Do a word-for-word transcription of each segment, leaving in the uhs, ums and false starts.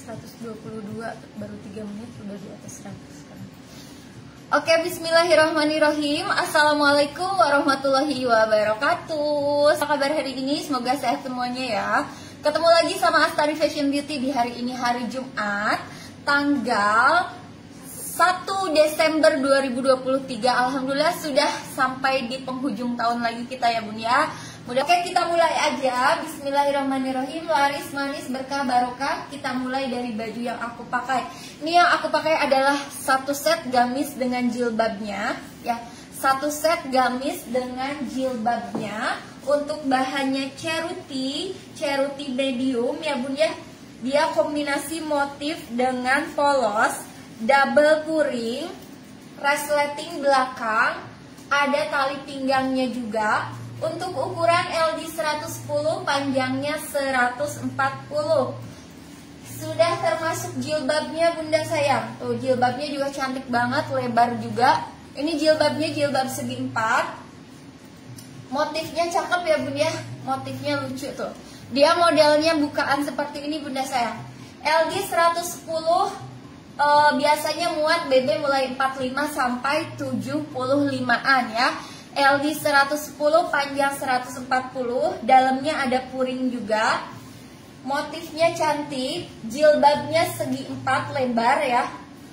seratus dua puluh dua, baru tiga menit udah di atas seratus sekarang. Oke, bismillahirrahmanirrahim. Assalamualaikum warahmatullahi wabarakatuh. Apa kabar hari ini? Semoga sehat semuanya ya. Ketemu lagi sama Astari Fashion Beauty di hari ini, hari Jumat, tanggal satu Desember dua ribu dua puluh tiga. Alhamdulillah sudah sampai di penghujung tahun lagi kita ya bun ya. Mudah. Oke, kita mulai aja. Bismillahirrahmanirrahim. Laris manis berkah barokah. Kita mulai dari baju yang aku pakai. Ini yang aku pakai adalah satu set gamis dengan jilbabnya ya. Satu set gamis dengan jilbabnya. Untuk bahannya ceruti, ceruti medium ya bun ya. Dia kombinasi motif dengan polos, double puring, resleting belakang, ada tali pinggangnya juga. Untuk ukuran L D seratus sepuluh, panjangnya seratus empat puluh. Sudah termasuk jilbabnya bunda sayang. Tuh jilbabnya juga cantik banget, lebar juga. Ini jilbabnya jilbab segi empat. Motifnya cakep ya bunda, motifnya lucu tuh. Dia modelnya bukaan seperti ini bunda sayang. L D seratus sepuluh e, biasanya muat B B mulai empat puluh lima sampai tujuh puluh limaan ya. L D seratus sepuluh, panjang seratus empat puluh, dalamnya ada puring juga. Motifnya cantik, jilbabnya segi empat lebar ya.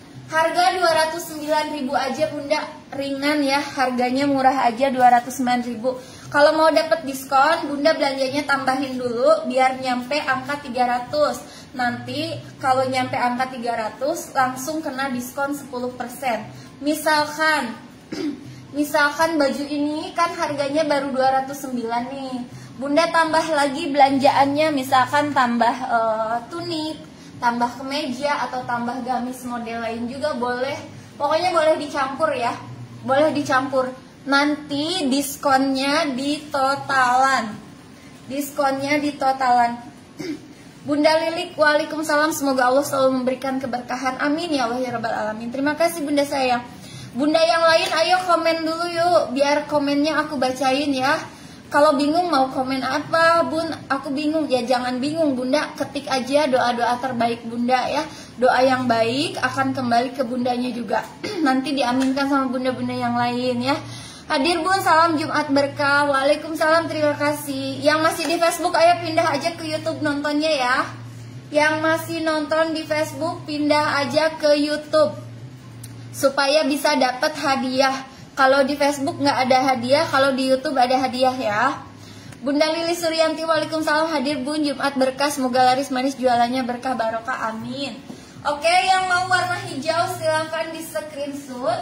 Harga dua ratus sembilan ribu aja bunda, ringan ya, harganya murah aja dua ratus sembilan ribu. Kalau mau dapat diskon, bunda belanjanya tambahin dulu biar nyampe angka tiga ratus. Nanti kalau nyampe angka tiga ratus langsung kena diskon sepuluh persen. Misalkan Misalkan baju ini kan harganya baru dua ratus sembilan nih. Bunda tambah lagi belanjaannya, misalkan tambah uh, tunik, tambah kemeja atau tambah gamis model lain juga boleh. Pokoknya boleh dicampur ya. Boleh dicampur. Nanti diskonnya di totalan. Diskonnya di totalan. Bunda Lilik, waalaikumsalam. Semoga Allah selalu memberikan keberkahan. Amin ya Allah ya rabbal alamin. Terima kasih bunda sayang. Bunda yang lain ayo komen dulu yuk, biar komennya aku bacain ya. Kalau bingung mau komen apa bun, aku bingung ya, jangan bingung bunda, ketik aja doa-doa terbaik bunda ya. Doa yang baik akan kembali ke bundanya juga. Nanti diaminkan sama bunda-bunda yang lain ya. Hadir bun, salam Jumat berkah. Waalaikumsalam, terima kasih. Yang masih di Facebook ayo pindah aja ke YouTube nontonnya ya. Yang masih nonton di Facebook pindah aja ke YouTube supaya bisa dapat hadiah. Kalau di Facebook nggak ada hadiah, kalau di YouTube ada hadiah ya. Bunda Lili Suryanti, waalaikumsalam, hadir bun, Jumat berkah, semoga laris manis jualannya berkah barokah, amin. Oke, yang mau warna hijau silahkan di screenshot.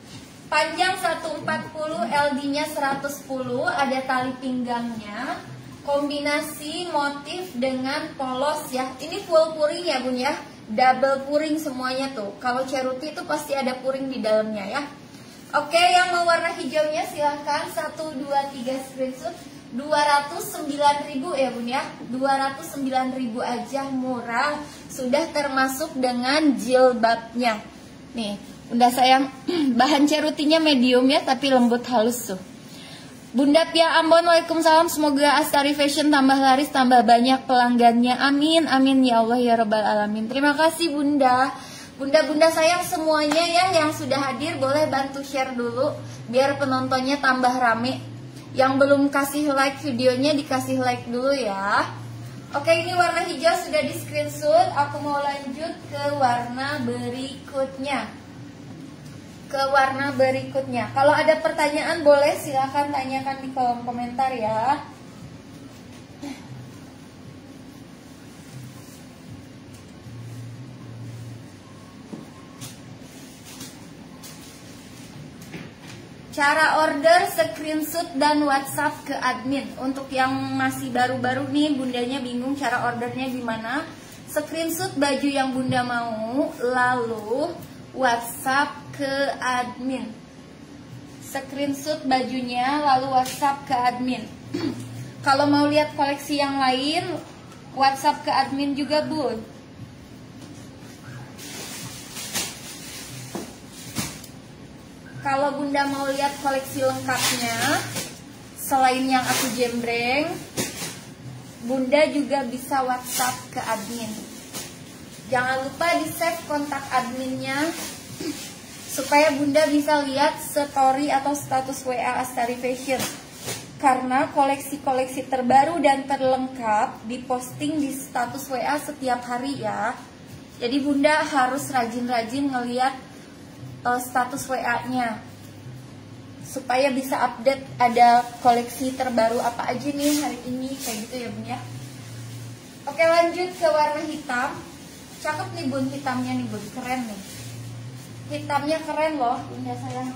Panjang seratus empat puluh, L D-nya seratus sepuluh, ada tali pinggangnya. Kombinasi motif dengan polos ya. Ini full puring ya bun ya. Double puring semuanya tuh. Kalau ceruti itu pasti ada puring di dalamnya ya. Oke, yang mau warna hijaunya silahkan satu, dua, tiga screenshot. Dua ratus sembilan ribu ya bun ya. Dua ratus sembilan ribu aja, murah. Sudah termasuk dengan jilbabnya. Nih bunda sayang, bahan cerutinya medium ya, tapi lembut halus tuh. Bunda Pia Ambon, waalaikumsalam, semoga Astari Fashion tambah laris, tambah banyak pelanggannya, amin, amin ya Allah ya rabbal alamin. Terima kasih bunda. Bunda-bunda sayang semuanya ya, yang sudah hadir boleh bantu share dulu biar penontonnya tambah rame. Yang belum kasih like videonya dikasih like dulu ya. Oke, ini warna hijau sudah di screenshot. Aku mau lanjut ke warna berikutnya. Ke warna berikutnya. Kalau ada pertanyaan boleh silahkan tanyakan di kolom komentar ya. Cara order, screenshot dan WhatsApp ke admin. Untuk yang masih baru-baru nih, bundanya bingung cara ordernya gimana. Screenshot baju yang bunda mau, lalu WhatsApp ke admin. Screenshot bajunya lalu WhatsApp ke admin. Kalau mau lihat koleksi yang lain, WhatsApp ke admin juga bun. Kalau bunda mau lihat koleksi lengkapnya, selain yang aku jembreng, bunda juga bisa WhatsApp ke admin. Jangan lupa di save kontak adminnya supaya Bunda bisa lihat story atau status W A Astari Fashion. Karena koleksi-koleksi terbaru dan terlengkap diposting di status W A setiap hari ya. Jadi Bunda harus rajin-rajin ngeliat uh, status W A-nya supaya bisa update ada koleksi terbaru apa aja nih hari ini, kayak gitu ya Bun ya. Oke, lanjut ke warna hitam. Cakep nih Bun, hitamnya nih Bun, keren nih. Hitamnya keren loh Bunda sayang.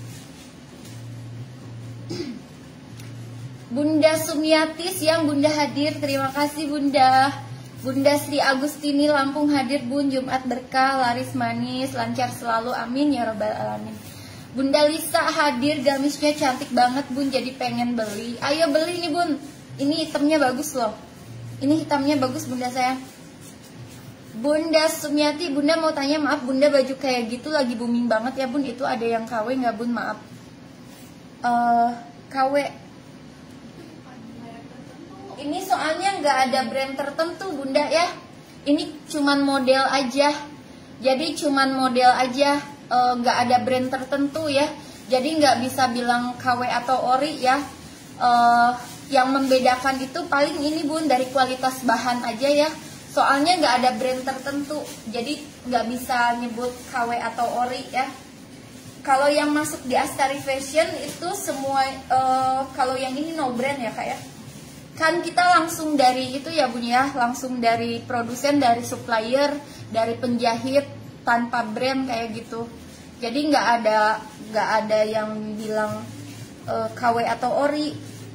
Bunda Sumiati siang Bunda hadir, terima kasih Bunda. Bunda Sri Agustini Lampung hadir Bun, Jumat berkah, laris manis, lancar selalu, amin ya robbal alamin. Bunda Lisa hadir, gamisnya cantik banget Bun, jadi pengen beli. Ayo beli nih Bun, ini hitamnya bagus loh. Ini hitamnya bagus Bunda sayang. Bunda Sumiati, Bunda mau tanya, maaf Bunda, baju kayak gitu lagi booming banget ya Bun, itu ada yang K W nggak Bun, maaf. uh, K W ini soalnya nggak ada brand tertentu Bunda ya. Ini cuman model aja. Jadi cuman model aja, nggak e, ada brand tertentu ya. Jadi nggak bisa bilang K W atau ori ya. E, yang membedakan itu paling ini Bun, dari kualitas bahan aja ya. Soalnya nggak ada brand tertentu. Jadi nggak bisa nyebut K W atau ori ya. Kalau yang masuk di Astari Fashion itu semua, e, kalau yang ini no brand ya Kak ya. Kan kita langsung dari itu ya Bun ya, langsung dari produsen, dari supplier, dari penjahit tanpa brand kayak gitu. Jadi nggak ada nggak ada yang bilang uh, K W atau ori.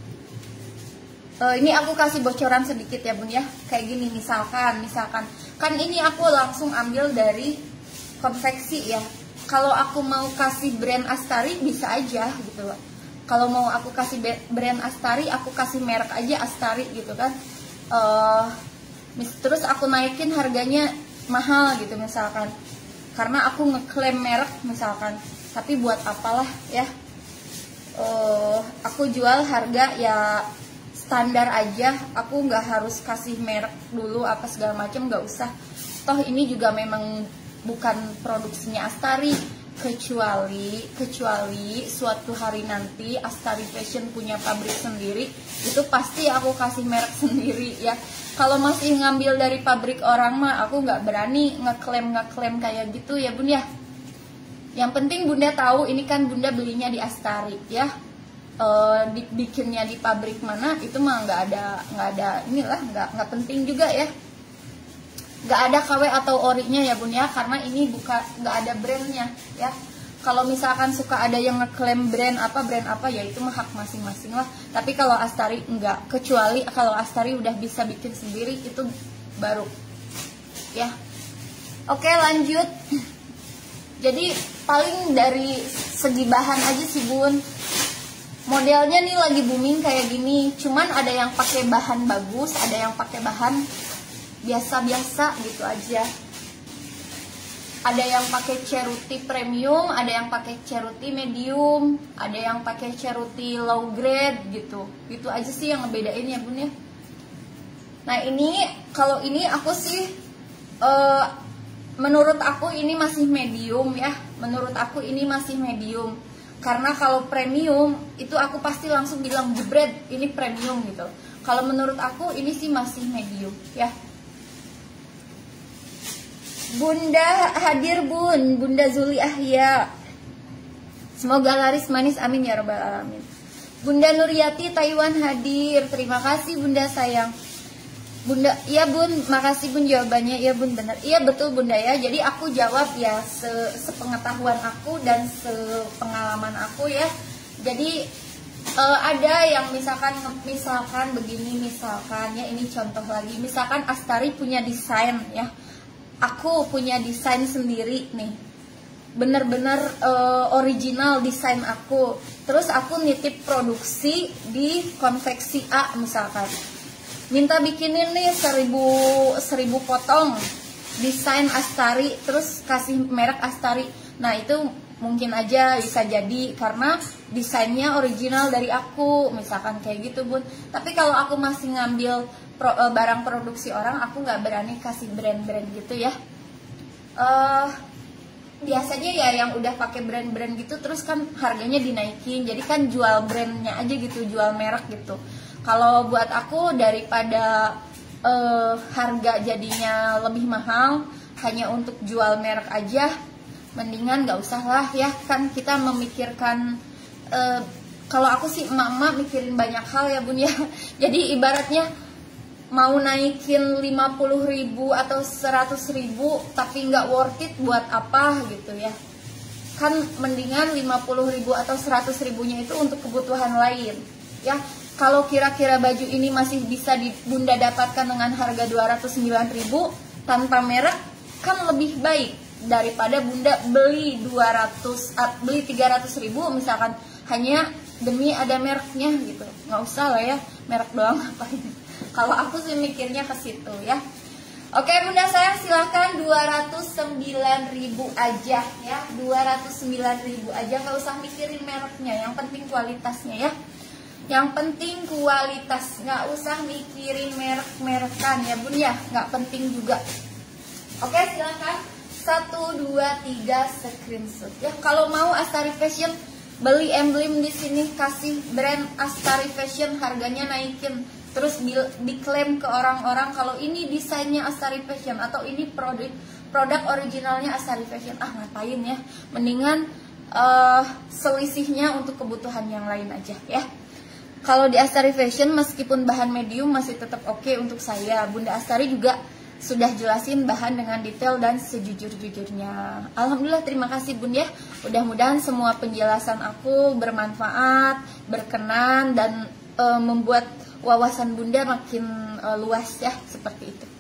Uh, ini aku kasih bocoran sedikit ya Bun ya, kayak gini misalkan, misalkan kan ini aku langsung ambil dari konveksi ya. Kalau aku mau kasih brand Astari bisa aja gitu loh. Kalau mau aku kasih brand Astari, aku kasih merek aja Astari gitu kan. Uh, terus aku naikin harganya mahal gitu misalkan. Karena aku ngeklaim merek misalkan. Tapi buat apalah ya. Uh, aku jual harga ya standar aja. Aku nggak harus kasih merek dulu apa segala macam, nggak usah. Toh ini juga memang bukan produksinya Astari. Kecuali kecuali suatu hari nanti Astari Fashion punya pabrik sendiri, itu pasti aku kasih merek sendiri ya. Kalau masih ngambil dari pabrik orang mah aku nggak berani ngeklaim ngeklaim kayak gitu ya Bun ya. Yang penting Bunda tahu ini kan Bunda belinya di Astari ya. E, dibikinnya di pabrik mana itu mah nggak ada nggak ada inilah nggak nggak penting juga ya. Nggak ada K W atau orinya ya Bun ya, karena ini bukan nggak ada brandnya ya. Kalau misalkan suka ada yang ngeklaim brand apa brand apa ya itu mah hak masing-masing lah. Tapi kalau Astari enggak, kecuali kalau Astari udah bisa bikin sendiri itu baru ya. Oke lanjut. Jadi paling dari segi bahan aja sih Bun. Modelnya nih lagi booming kayak gini, cuman ada yang pakai bahan bagus, ada yang pakai bahan biasa-biasa gitu aja. Ada yang pakai ceruti premium, ada yang pakai ceruti medium, ada yang pakai ceruti low grade gitu. Gitu aja sih yang ngebedain ya Bun ya. Nah ini kalau ini aku sih uh, menurut aku ini masih medium ya. Menurut aku ini masih medium. Karena kalau premium itu aku pasti langsung bilang jebret ini premium gitu. Kalau menurut aku ini sih masih medium ya. Bunda hadir Bun, Bunda Zuli Ahya. Semoga laris manis, amin ya robbal alamin. Bunda Nuryati Taiwan hadir, terima kasih Bunda sayang. Bunda, iya Bun, makasih Bun jawabannya, iya Bun benar, iya betul Bunda ya. Jadi aku jawab ya se sepengetahuan aku dan sepengalaman aku ya. Jadi uh, ada yang misalkan misalkan begini misalkan ya, ini contoh lagi, misalkan Astari punya desain ya. Aku punya desain sendiri nih, bener-bener uh, original desain aku. Terus aku nitip produksi di konveksi A misalkan, minta bikinin nih seribu, seribu potong desain Astari, terus kasih merek Astari. Nah itu mungkin aja bisa jadi karena desainnya original dari aku, misalkan kayak gitu Bun. Tapi kalau aku masih ngambil pro, uh, barang produksi orang, aku nggak berani kasih brand-brand gitu ya. uh, Biasanya ya yang udah pakai brand-brand gitu terus kan harganya dinaikin, jadi kan jual brandnya aja gitu, jual merek gitu. Kalau buat aku daripada uh, harga jadinya lebih mahal hanya untuk jual merek aja, mendingan nggak usah lah ya. Kan kita memikirkan, uh, kalau aku sih emak-emak mikirin banyak hal ya bun ya. Jadi ibaratnya mau naikin lima puluh ribu atau seratus ribu tapi nggak worth it buat apa gitu ya. Kan mendingan lima puluh ribu atau seratus ribunya itu untuk kebutuhan lain ya. Kalau kira-kira baju ini masih bisa di bunda dapatkan dengan harga dua ratus sembilan ribu tanpa merek, kan lebih baik daripada bunda beli dua ratus, beli tiga ratus ribu misalkan hanya demi ada mereknya gitu. Nggak usah lah ya, merek doang ngapain. Kalau aku sih mikirnya ke situ ya. Oke bunda sayang, silahkan dua ratus sembilan ribu aja ya, dua ratus sembilan ribu aja, nggak usah mikirin mereknya, yang penting kualitasnya ya. Yang penting kualitas, nggak usah mikirin merek-merekan ya bun ya, nggak penting juga. Oke silahkan satu dua tiga screenshot ya. Kalau mau Astari Fashion beli emblem di sini, kasih brand Astari Fashion, harganya naikin, terus diklaim ke orang-orang kalau ini desainnya Astari Fashion atau ini produk produk originalnya Astari Fashion. Ah ngapain ya, mendingan uh, selisihnya untuk kebutuhan yang lain aja ya. Kalau di Astari Fashion meskipun bahan medium masih tetap oke okay untuk saya. Bunda Astari juga sudah jelasin bahan dengan detail dan sejujur-jujurnya. Alhamdulillah, terima kasih bun ya. Mudah-mudahan semua penjelasan aku bermanfaat, berkenan, dan e, membuat wawasan bunda makin e, luas ya, seperti itu.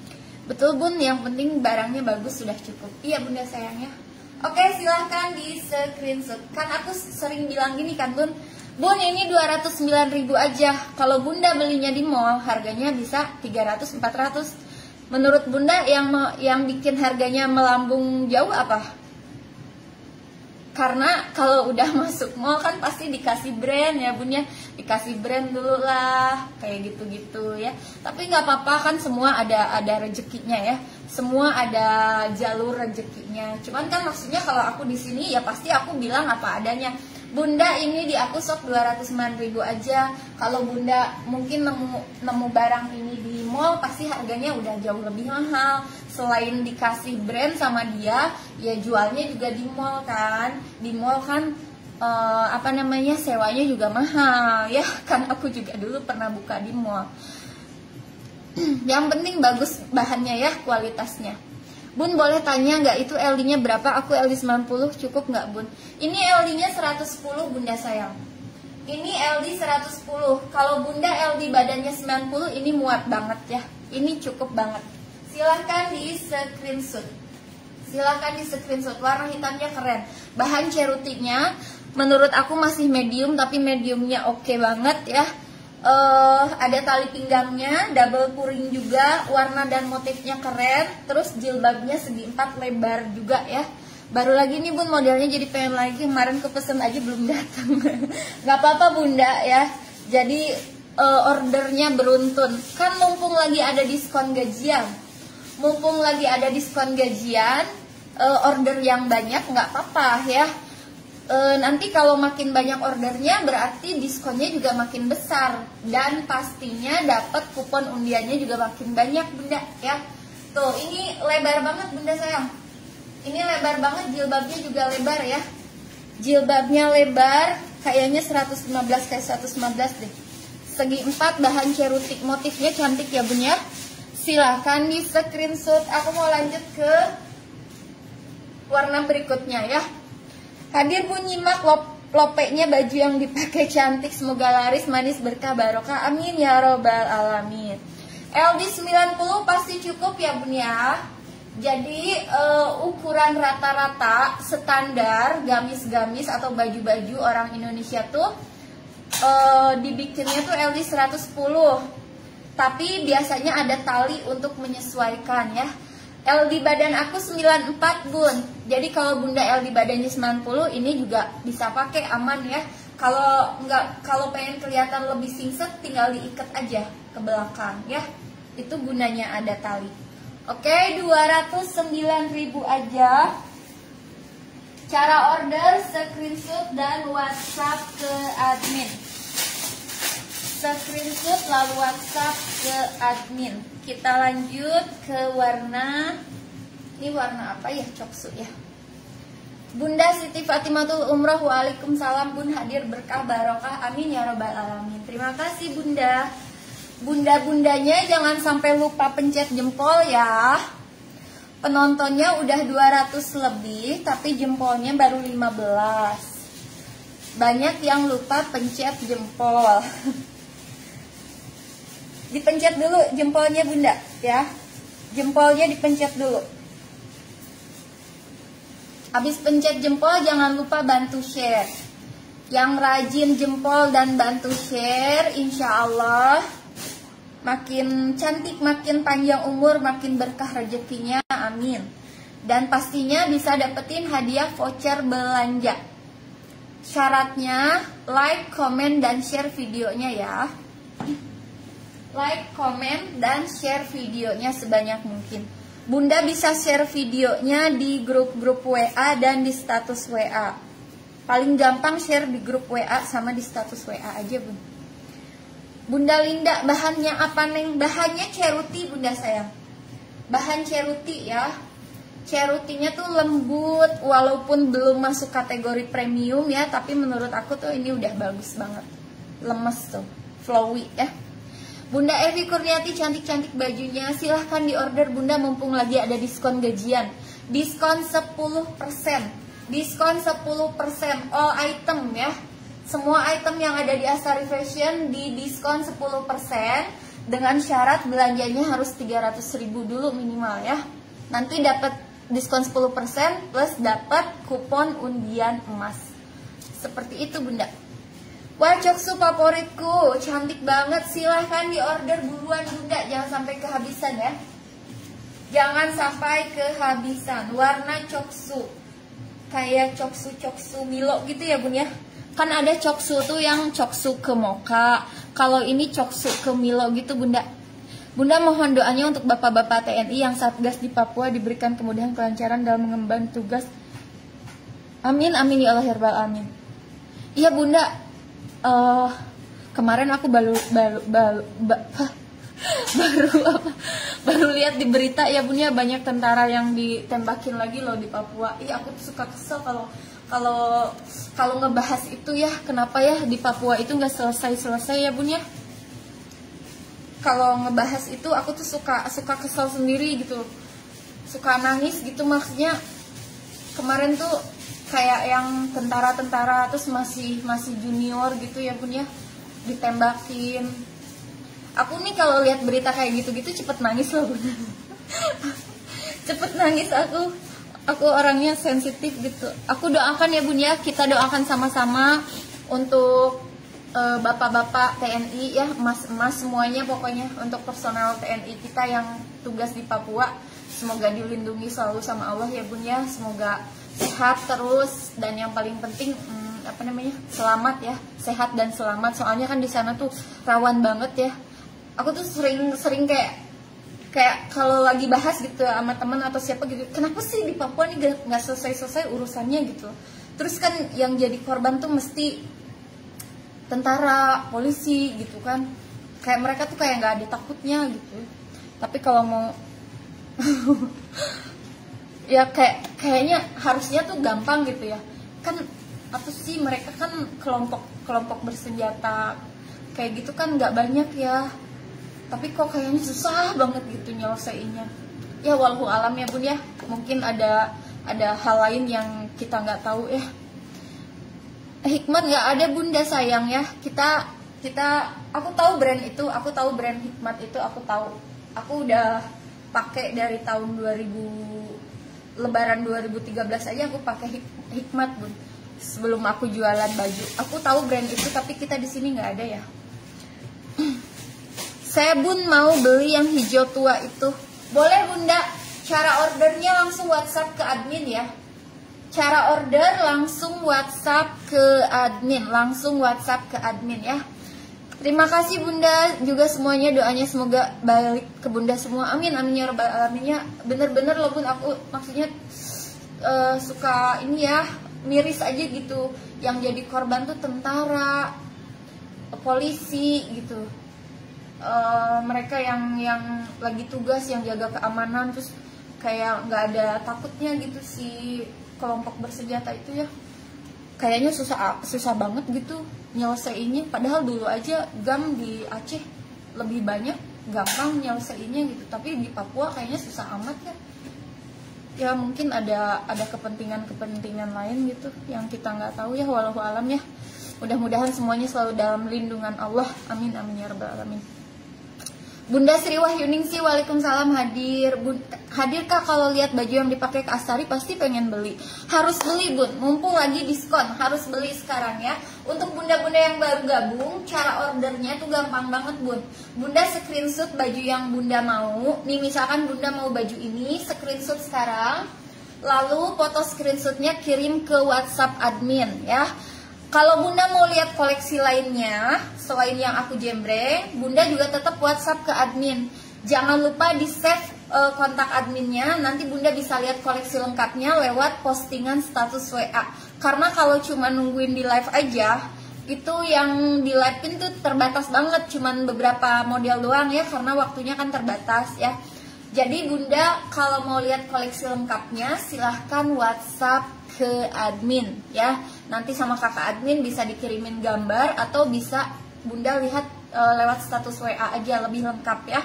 Betul bun, yang penting barangnya bagus sudah cukup. Iya bunda sayangnya. Oke silahkan di screenshot. Kan aku sering bilang gini kan bun, bun ini dua ratus sembilan ribu aja. Kalau bunda belinya di mall harganya bisa tiga ratus empat ratus. Menurut bunda yang yang bikin harganya melambung jauh apa? Karena kalau udah masuk mall kan pasti dikasih brand ya bun ya, dikasih brand dulu lah kayak gitu-gitu ya. Tapi nggak apa-apa, kan semua ada ada rezekinya ya, semua ada jalur rezekinya. Cuman kan maksudnya kalau aku di sini ya pasti aku bilang apa adanya. Bunda ini di aku sok dua ratus sembilan ribu aja. Kalau bunda mungkin nemu nemu barang ini di mall pasti harganya udah jauh lebih mahal. Selain dikasih brand sama dia, ya jualnya juga di mall kan. Di mall kan eh, apa namanya, sewanya juga mahal ya. Kan aku juga dulu pernah buka di mall. Yang penting bagus bahannya ya, kualitasnya. Bun boleh tanya nggak itu L D-nya berapa? Aku L D sembilan puluh cukup nggak bun? Ini L D-nya seratus sepuluh bunda sayang. Ini L D seratus sepuluh. Kalau bunda L D badannya sembilan puluh ini muat banget ya. Ini cukup banget. Silahkan di screenshot. Silahkan di screenshot. Warna hitamnya keren. Bahan cerutiknya menurut aku masih medium, tapi mediumnya oke banget ya. Uh, ada tali pinggangnya, double puring juga, warna dan motifnya keren. Terus jilbabnya segi empat lebar juga ya. Baru lagi nih bun, modelnya jadi pengen lagi. Kemarin kepesen aja belum datang. Gak apa-apa bunda ya. Jadi uh, ordernya beruntun. Kan mumpung lagi ada diskon gajian, mumpung lagi ada diskon gajian, uh, order yang banyak nggak apa-apa ya. E, nanti kalau makin banyak ordernya berarti diskonnya juga makin besar, dan pastinya dapat kupon undiannya juga makin banyak bunda ya. Tuh ini lebar banget bunda sayang, ini lebar banget, jilbabnya juga lebar ya. Jilbabnya lebar, kayaknya seratus lima belas kayak seratus lima belas deh. Segi empat, bahan cerutik, motifnya cantik ya bun ya. Silahkan di screenshot. Aku mau lanjut ke warna berikutnya ya. Hadir bun, nyimak lop, lopeknya baju yang dipakai cantik, semoga laris manis berkah barokah, amin ya robbal alamin. L D sembilan puluh pasti cukup ya bun ya. Jadi uh, ukuran rata-rata standar gamis-gamis atau baju-baju orang Indonesia tuh uh, dibikinnya tuh L D seratus sepuluh. Tapi biasanya ada tali untuk menyesuaikan ya. L D badan aku sembilan puluh empat bun. Jadi kalau bunda L D badannya sembilan puluh, ini juga bisa pakai, aman ya. Kalau nggak, kalau pengen kelihatan lebih singset, tinggal diikat aja ke belakang ya. Itu gunanya ada tali. Oke, dua ratus sembilan ribu aja. Cara order, screenshot dan WhatsApp ke admin. Screenshot lalu WhatsApp ke admin. Kita lanjut ke warna. Ini warna apa ya? Coksu ya. Bunda Siti Fatimatul Umroh, waalaikumsalam Bun, hadir berkah barokah, amin ya robbal alamin. Terima kasih Bunda. Bunda-bundanya jangan sampai lupa pencet jempol ya. Penontonnya udah dua ratus lebih, tapi jempolnya baru lima belas. Banyak yang lupa pencet jempol. Dipencet dulu jempolnya Bunda ya. Jempolnya dipencet dulu. Habis pencet jempol jangan lupa bantu share. Yang rajin jempol dan bantu share, insya Allah makin cantik, makin panjang umur, makin berkah rezekinya, amin. Dan pastinya bisa dapetin hadiah voucher belanja. Syaratnya like, comment, dan share videonya ya. Like, comment, dan share videonya sebanyak mungkin. Bunda bisa share videonya di grup-grup W A dan di status W A. Paling gampang share di grup W A sama di status W A aja Bun. Bunda Linda, bahannya apa Neng? Bahannya ceruti Bunda sayang. Bahan ceruti ya. Cerutinya tuh lembut, walaupun belum masuk kategori premium ya, tapi menurut aku tuh ini udah bagus banget. Lemes tuh, flowy ya. Bunda Evi Kurniati, cantik-cantik bajunya. Silahkan diorder Bunda, mumpung lagi ada diskon gajian. Diskon sepuluh persen. Diskon sepuluh persen all item ya. Semua item yang ada di Astari Fashion di diskon sepuluh persen. Dengan syarat belanjanya harus tiga ratus ribu dulu minimal ya. Nanti dapat diskon sepuluh persen plus dapat kupon undian emas. Seperti itu Bunda. Wah, coksu favoritku, cantik banget. Silahkan diorder buruan Bunda, jangan sampai kehabisan ya. Jangan sampai kehabisan. Warna coksu, kayak coksu-coksu Milo gitu ya Bun ya. Kan ada coksu tuh yang coksu ke mocha. Kalau ini coksu ke Milo gitu Bunda. Bunda mohon doanya untuk bapak-bapak T N I yang satgas di Papua diberikan kemudahan kelancaran dalam mengemban tugas. Amin, amin ya Allah ya Rabbal Alamin. Iya Bunda. Uh, kemarin aku baru baru baru, baru, baru apa baru lihat di berita ya Bun ya, banyak tentara yang ditembakin lagi loh di Papua. Iya aku tuh suka kesel kalau kalau kalau ngebahas itu ya, kenapa ya di Papua itu nggak selesai selesai ya Bun ya. Kalau ngebahas itu aku tuh suka suka kesel sendiri gitu, suka nangis gitu. Maksudnya kemarin tuh kayak yang tentara-tentara terus masih masih junior gitu ya Bun ya, ditembakin. Aku nih kalau lihat berita kayak gitu-gitu cepet nangis loh Bun. Cepet nangis aku. Aku orangnya sensitif gitu. Aku doakan ya Bun ya, kita doakan sama-sama untuk uh, bapak-bapak T N I ya, emas-emas semuanya pokoknya, untuk personal T N I kita yang tugas di Papua. Semoga dilindungi selalu sama Allah ya Bun ya. Semoga sehat terus, dan yang paling penting hmm, apa namanya, selamat ya, sehat dan selamat. Soalnya kan di sana tuh rawan banget ya. Aku tuh sering sering kayak kayak kalau lagi bahas gitu sama teman atau siapa gitu, kenapa sih di Papua nih nggak selesai selesai urusannya gitu. Terus kan yang jadi korban tuh mesti tentara, polisi gitu kan, kayak mereka tuh kayak nggak ada takutnya gitu. Tapi kalau mau ya kayak kayaknya harusnya tuh gampang gitu ya kan. Apa sih, mereka kan kelompok kelompok bersenjata kayak gitu kan nggak banyak ya, tapi kok kayaknya susah banget gitu nyelesainnya ya. Wallahu alam ya Bun ya, mungkin ada ada hal lain yang kita nggak tahu ya. Hikmat nggak ada Bunda sayang ya. Kita kita aku tahu brand itu, aku tahu brand Hikmat itu, aku tahu. Aku udah pakai dari tahun dua ribu, Lebaran dua ribu tiga belas aja aku pakai hik, Hikmat Bun. Sebelum aku jualan baju, aku tahu brand itu, tapi kita di sini nggak ada ya. Saya Bun mau beli yang hijau tua itu. Boleh Bunda, cara ordernya langsung WhatsApp ke admin ya. Cara order langsung WhatsApp ke admin, langsung WhatsApp ke admin ya. Terima kasih Bunda juga semuanya, doanya semoga balik ke Bunda semua. Amin amin ya rabbal alamin ya. Bener-bener loh Bun, aku maksudnya uh, suka ini ya, miris aja gitu. Yang jadi korban tuh tentara, polisi gitu. Uh, mereka yang yang lagi tugas, yang jaga keamanan, terus kayak nggak ada takutnya gitu sih. Kelompok bersenjata itu ya, kayaknya susah susah banget gitu nyelesainnya. Padahal dulu aja G A M di Aceh lebih banyak, gampang nyelesainnya gitu. Tapi di Papua kayaknya susah amat ya. Ya mungkin ada ada kepentingan-kepentingan lain gitu yang kita nggak tahu ya, walau alam ya. Mudah-mudahan semuanya selalu dalam lindungan Allah. Amin amin ya rabbal alamin. Bunda Sri Wahyuningsi, waalaikumsalam hadir. Bun, hadir kak, kalau lihat baju yang dipakai ke Astari pasti pengen beli. Harus beli Bun, mumpung lagi diskon, harus beli sekarang ya. Untuk bunda-bunda yang baru gabung, cara ordernya tuh gampang banget Bun. Bunda screenshot baju yang bunda mau. Nih misalkan bunda mau baju ini, screenshot sekarang. Lalu foto screenshotnya kirim ke WhatsApp admin ya. Kalau Bunda mau lihat koleksi lainnya, selain yang aku jembreng, Bunda juga tetap WhatsApp ke admin. Jangan lupa di save uh, kontak adminnya, nanti Bunda bisa lihat koleksi lengkapnya lewat postingan status W A. Karena kalau cuma nungguin di live aja, itu yang di live-in tuh terbatas banget, cuman beberapa model doang ya, karena waktunya kan terbatas ya. Jadi Bunda kalau mau lihat koleksi lengkapnya, silahkan WhatsApp ke admin ya. Nanti sama kakak admin bisa dikirimin gambar atau bisa Bunda lihat e, lewat status W A aja, lebih lengkap ya.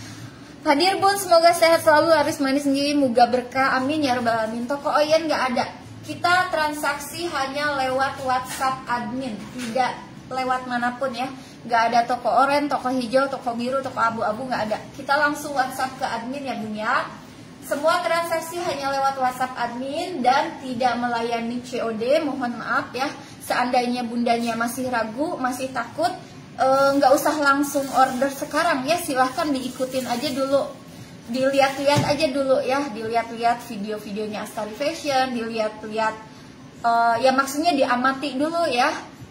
Hadir Bun, semoga sehat selalu, laris manis sendiri, moga berkah, amin ya rabbal alamin. Toko Oyen nggak ada, kita transaksi hanya lewat WhatsApp admin, tidak lewat manapun ya. Nggak ada toko oranye, toko hijau, toko biru, toko abu-abu, nggak ada. Kita langsung WhatsApp ke admin ya Bun ya. Semua transaksi hanya lewat WhatsApp admin dan tidak melayani C O D. Mohon maaf ya, seandainya bundanya masih ragu, masih takut, nggak e, usah langsung order sekarang ya. Silahkan diikutin aja dulu, dilihat-lihat aja dulu ya, dilihat-lihat video-videonya Astari Fashion, dilihat-lihat, e, ya maksudnya diamati dulu ya.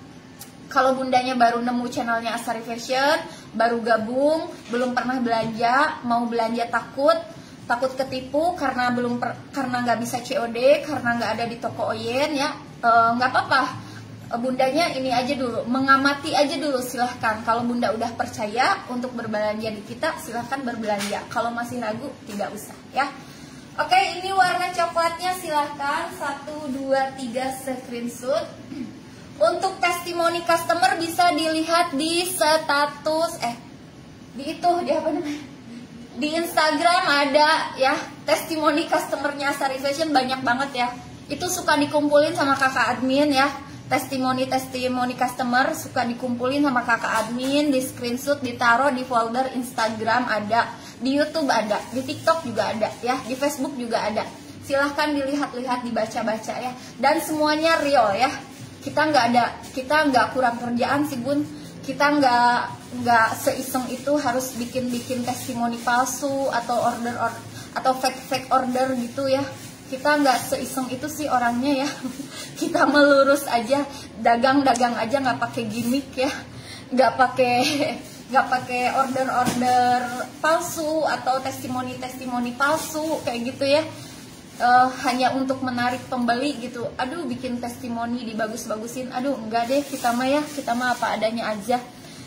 Kalau bundanya baru nemu channelnya Astari Fashion, baru gabung, belum pernah belanja, mau belanja takut, takut ketipu karena belum per, karena nggak bisa C O D, karena nggak ada di toko Oyen ya, nggak e, apa-apa. E, bundanya ini aja dulu, mengamati aja dulu silahkan. Kalau bunda udah percaya untuk berbelanja di kita, silahkan berbelanja. Kalau masih ragu, tidak usah ya. Oke, ini warna coklatnya, silahkan satu, dua, tiga screenshot. Untuk testimoni customer bisa dilihat di status, eh di itu di apa namanya? Di Instagram ada ya, testimoni customernya Astari Fashion banyak banget ya. Itu suka dikumpulin sama kakak admin ya. Testimoni-testimoni customer suka dikumpulin sama kakak admin, di screenshot, ditaruh di folder Instagram ada, di YouTube ada, di TikTok juga ada ya, di Facebook juga ada. Silahkan dilihat-lihat, dibaca-baca ya. Dan semuanya real ya. Kita nggak ada, kita nggak kurang kerjaan sih Bun. Kita nggak nggak seiseng itu harus bikin-bikin testimoni palsu atau order or, atau fake-fake order gitu ya. Kita nggak seiseng itu sih orangnya ya. Kita melurus aja, dagang-dagang aja, nggak pakai gimmick ya, nggak pakai nggak pakai order-order palsu atau testimoni-testimoni palsu kayak gitu ya. Uh, hanya untuk menarik pembeli gitu. Aduh, bikin testimoni dibagus-bagusin. Aduh, enggak deh, kita mah ya, kita mah apa adanya aja.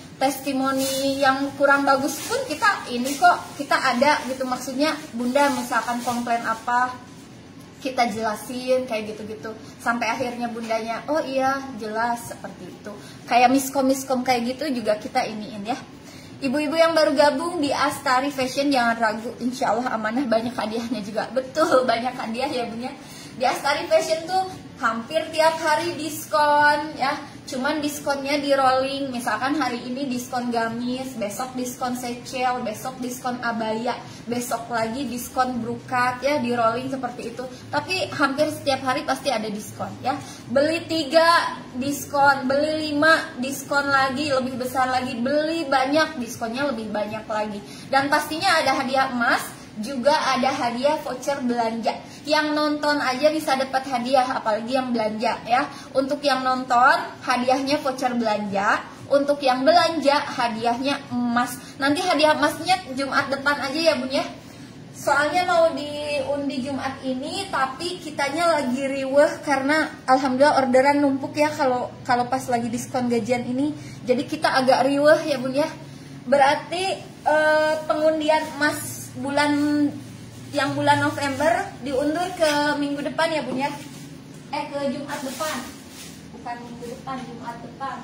Testimoni yang kurang bagus pun kita ini kok, kita ada gitu. Maksudnya bunda misalkan komplain apa, kita jelasin kayak gitu-gitu. Sampai akhirnya bundanya, oh iya jelas, seperti itu. Kayak miskom-miskom kayak gitu juga kita iniin ya. Ibu-ibu yang baru gabung di Astari Fashion jangan ragu, insya Allah amanah, banyak hadiahnya juga. Betul, banyak hadiah ya Bun ya. Di Astari Fashion tuh hampir tiap hari diskon ya. Cuman diskonnya di rolling, misalkan hari ini diskon gamis, besok diskon secel, besok diskon abaya, besok lagi diskon brokat ya, di rolling seperti itu. Tapi hampir setiap hari pasti ada diskon ya. Beli tiga diskon, beli lima diskon lagi, lebih besar lagi, beli banyak diskonnya lebih banyak lagi. Dan pastinya ada hadiah emas juga ada hadiah voucher belanja. Yang nonton aja bisa dapat hadiah, apalagi yang belanja ya. Untuk yang nonton hadiahnya voucher belanja, untuk yang belanja hadiahnya emas. Nanti hadiah emasnya Jumat depan aja ya Bun ya. Soalnya mau diundi Jumat ini, tapi kitanya lagi riweh karena alhamdulillah orderan numpuk ya kalau kalau pas lagi diskon gajian ini. Jadi kita agak riweh ya Bun ya. Berarti eh, pengundian emas bulan yang bulan November diundur ke minggu depan ya Bun ya. Eh ke Jumat depan. Bukan minggu depan, Jumat depan.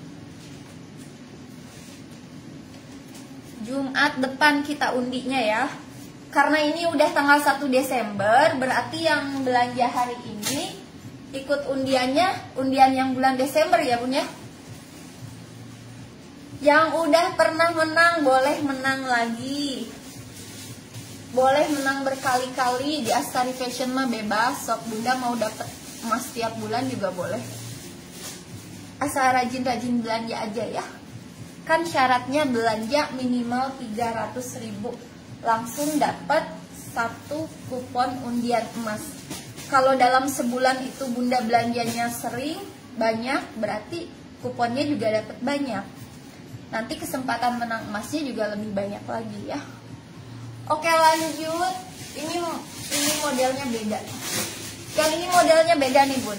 Jumat depan kita undinya ya. Karena ini udah tanggal satu Desember, berarti yang belanja hari ini ikut undiannya, undian yang bulan Desember ya Bun ya. Yang udah pernah menang boleh menang lagi. Boleh menang berkali-kali. Di Astari Fashion mah bebas. Sok Bunda mau dapet emas tiap bulan juga boleh. Asal rajin-rajin belanja aja ya. Kan syaratnya belanja minimal tiga ratus ribu. Langsung dapat satu kupon undian emas. Kalau dalam sebulan itu Bunda belanjanya sering, banyak, berarti kuponnya juga dapat banyak. Nanti kesempatan menang emasnya juga lebih banyak lagi ya. Oke lanjut. Ini ini modelnya beda. Yang ini modelnya beda nih Bun.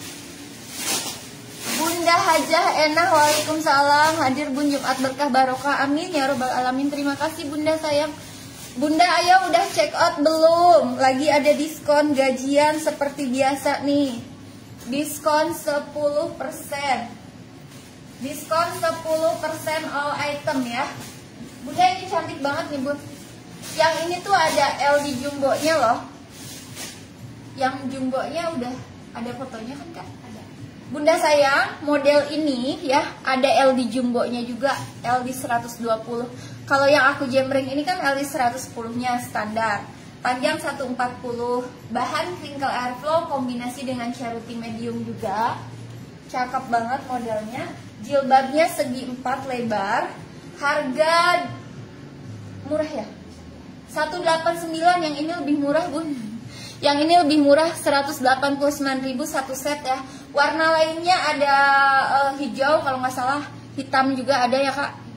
Bunda Hajah Enah, waalaikumsalam. Hadir Bun, Jumat berkah barokah, amin ya robbal alamin. Terima kasih Bunda sayang. Bunda Ayah udah check out belum? Lagi ada diskon gajian seperti biasa nih. Diskon sepuluh persen. Diskon sepuluh persen all item ya. Bunda ini cantik banget nih Bun. Yang ini tuh ada L di jumbo-nya loh. Yang jumbo-nya udah ada fotonya kan Kak? Ada. Bunda sayang, model ini ya ada L di jumbo-nya juga, L di seratus dua puluh. Kalau yang aku jembreng ini kan L D seratus sepuluh-nya standar. Panjang seratus empat puluh. Bahan crinkle airflow kombinasi dengan ceruti medium juga. Cakep banget modelnya. Jilbabnya segi empat lebar. Harga murah ya? seratus delapan puluh sembilan, yang ini lebih murah Bun. Yang ini lebih murah, seratus delapan puluh sembilan ribu satu set ya. Warna lainnya ada uh, hijau kalau nggak salah. Hitam juga ada ya Kak.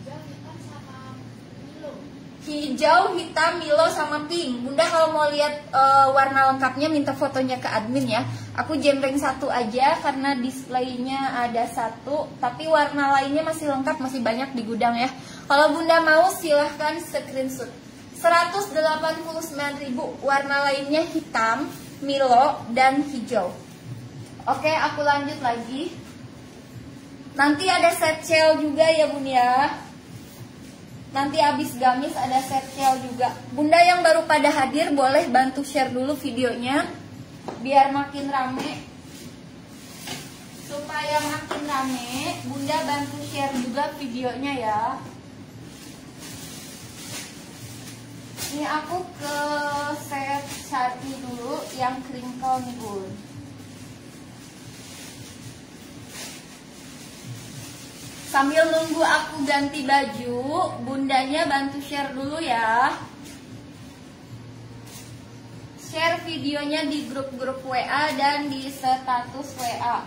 Hijau, hitam, milo, sama pink. Bunda kalau mau lihat uh, warna lengkapnya minta fotonya ke admin ya. Aku jembreng satu aja karena displaynya ada satu, tapi warna lainnya masih lengkap, masih banyak di gudang ya. Kalau Bunda mau silahkan screenshot. Seratus delapan puluh sembilan ribu. Warna lainnya hitam, milo, dan hijau. Oke, aku lanjut lagi. Nanti ada set sale juga ya Bun ya. Nanti abis gamis ada set sale juga. Bunda yang baru pada hadir boleh bantu share dulu videonya biar makin rame. Supaya makin rame, Bunda bantu share juga videonya ya. Ini aku ke set syari dulu yang crinkle nih Bun. Sambil nunggu aku ganti baju, bundanya bantu share dulu ya. Share videonya di grup-grup W A dan di status W A.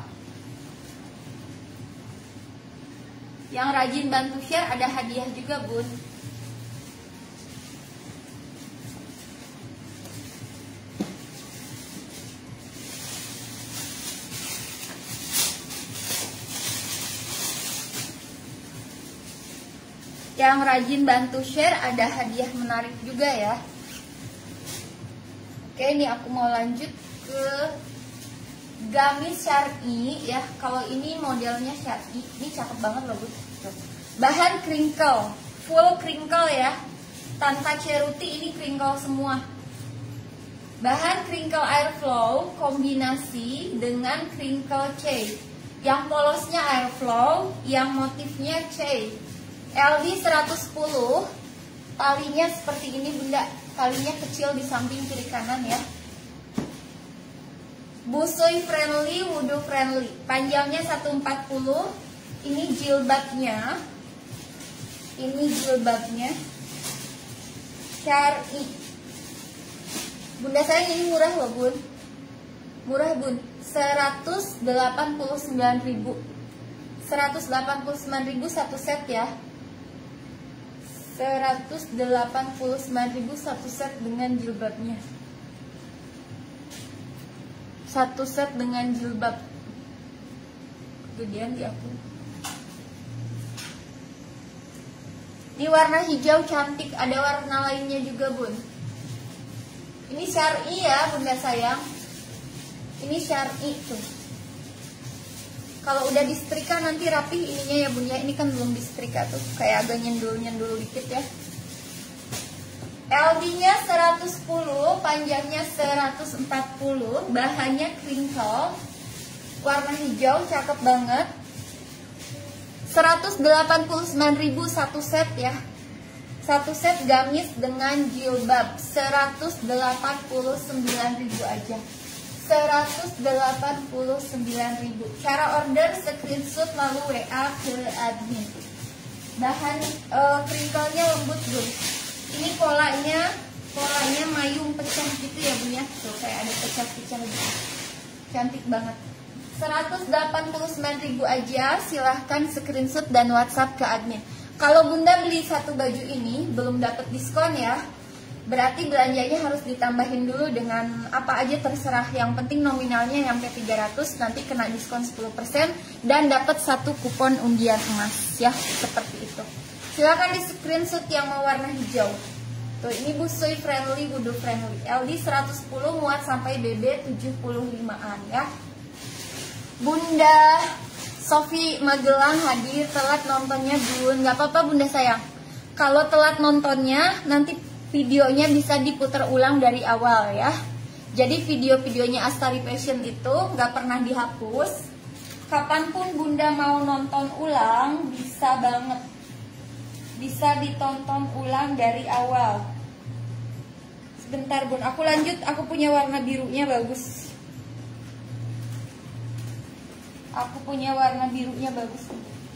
Yang rajin bantu share ada hadiah juga Bun. Yang rajin bantu share ada hadiah menarik juga ya. Oke, ini aku mau lanjut ke gamis syari ya. Kalau ini modelnya syari, ini cakep banget loh Bu. Bahan crinkle, full crinkle ya. Tanpa ceruti, ini crinkle semua. Bahan crinkle airflow kombinasi dengan crinkle C. Yang polosnya airflow, yang motifnya C. L D seratus sepuluh, talinya seperti ini Bunda, talinya kecil di samping kiri kanan ya. Busui friendly, wudhu friendly, panjangnya seratus empat puluh. Ini jilbabnya, ini jilbabnya syari, Bunda sayang ini murah loh bun, murah bun, seratus delapan puluh sembilan ribu, seratus delapan puluh sembilan ribu satu set ya, seratus delapan puluh sembilan ribu satu set dengan jilbabnya, satu set dengan jilbab. Gedean di aku. Ini warna hijau cantik, ada warna lainnya juga bun. Ini syar'i ya bunda sayang. Ini syar'i tuh. Kalau udah disetrika nanti rapi ininya ya bun ya. Ini kan belum disetrika tuh, kayak agak nyendul-nyendul dikit ya. L D-nya seratus sepuluh, panjangnya seratus empat puluh, bahannya crinkle, warna hijau, cakep banget. Seratus delapan puluh sembilan ribu satu set ya. Satu set gamis dengan jilbab, seratus delapan puluh sembilan ribu aja. Seratus delapan puluh sembilan ribu. Cara order screenshot lalu W A ke admin. Bahan uh, crinkle-nya lembut bun. Ini polanya, polanya mayung pecah gitu ya bun ya. Tuh kayak ada pecah-pecah gitu. Cantik banget. Seratus delapan puluh sembilan ribu aja, silahkan screenshot dan WhatsApp ke admin. Kalau bunda beli satu baju ini belum dapat diskon ya, berarti belanjanya harus ditambahin dulu dengan apa aja terserah. Yang penting nominalnya sampai tiga ratus, nanti kena diskon sepuluh persen dan dapat satu kupon undian emas ya, seperti itu. Silahkan di screenshot yang mau warna hijau. Tuh ini busui friendly, wudu friendly. L D seratus sepuluh, muat sampai B B tujuh puluh limaan ya. Bunda Sofi Magelang hadir, telat nontonnya bun. Gak apa-apa bunda sayang. Kalau telat nontonnya nanti videonya bisa diputar ulang dari awal ya. Jadi video-videonya Astari Fashion itu gak pernah dihapus. Kapanpun bunda mau nonton ulang bisa banget, bisa ditonton ulang dari awal. Sebentar bun, aku lanjut. Aku punya warna birunya bagus. Aku punya warna birunya bagus.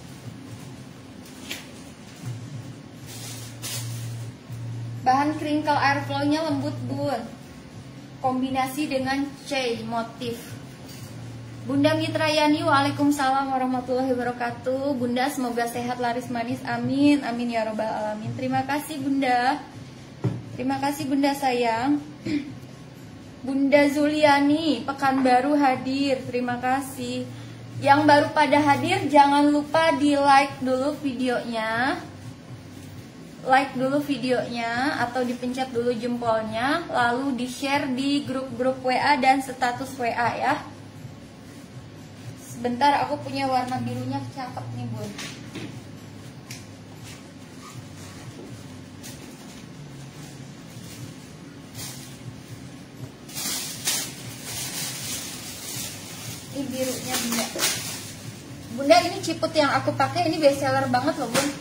Bahan crinkle airflow-nya lembut bun. Kombinasi dengan C motif. Bunda Mitrayani, waalaikumsalam warahmatullahi wabarakatuh. Bunda semoga sehat laris manis, amin, amin ya robbal alamin. Terima kasih bunda. Terima kasih bunda sayang. Bunda Zuliani Pekanbaru hadir, terima kasih. Yang baru pada hadir jangan lupa di like dulu videonya, like dulu videonya atau dipencet dulu jempolnya, lalu di share di grup-grup W A dan status W A ya. Sebentar, aku punya warna birunya cakep nih bun. Ini birunya bunda. Bunda ini ciput yang aku pakai ini best seller banget loh bun.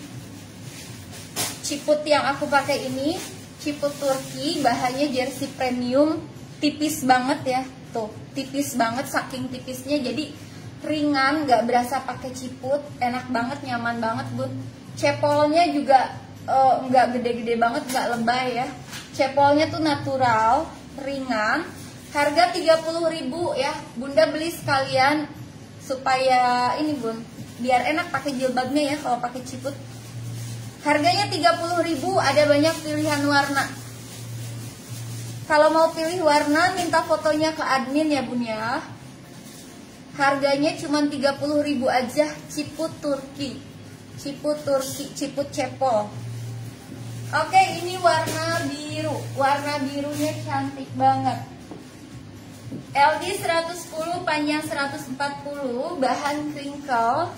Ciput yang aku pakai ini ciput Turki, bahannya jersey premium, tipis banget ya. Tuh, tipis banget, saking tipisnya jadi ringan, nggak berasa pakai ciput, enak banget, nyaman banget bun. Cepolnya juga uh, nggak gede-gede banget, nggak lebay ya. Cepolnya tuh natural, ringan. Harga tiga puluh ribu ya. Bunda beli sekalian supaya ini bun, biar enak pakai jilbabnya ya kalau pakai ciput. Harganya tiga puluh ribu, ada banyak pilihan warna. Kalau mau pilih warna minta fotonya ke admin ya bun ya. Harganya cuma tiga puluh ribu aja, ciput Turki. Ciput Turki, ciput cepol. Oke, ini warna biru. Warna birunya cantik banget. L D seratus sepuluh, panjang seratus empat puluh, bahan crinkle.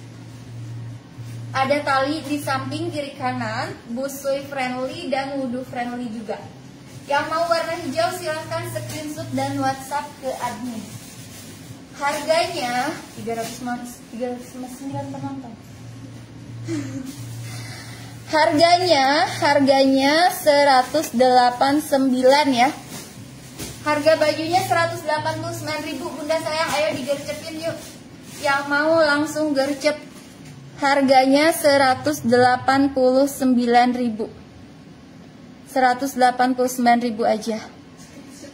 Ada tali di samping kiri kanan, busui friendly dan wudu friendly juga. Yang mau warna hijau silahkan screenshot dan WhatsApp ke admin. Harganya tiga ratus lima puluh sembilan penonton. Harganya, harganya seratus delapan puluh sembilan ya. Harga bajunya seratus delapan puluh sembilan ribu. Bunda sayang, ayo digercepin yuk. Yang mau langsung gercep. Harganya seratus delapan puluh sembilan ribu. seratus delapan puluh sembilan ribu aja.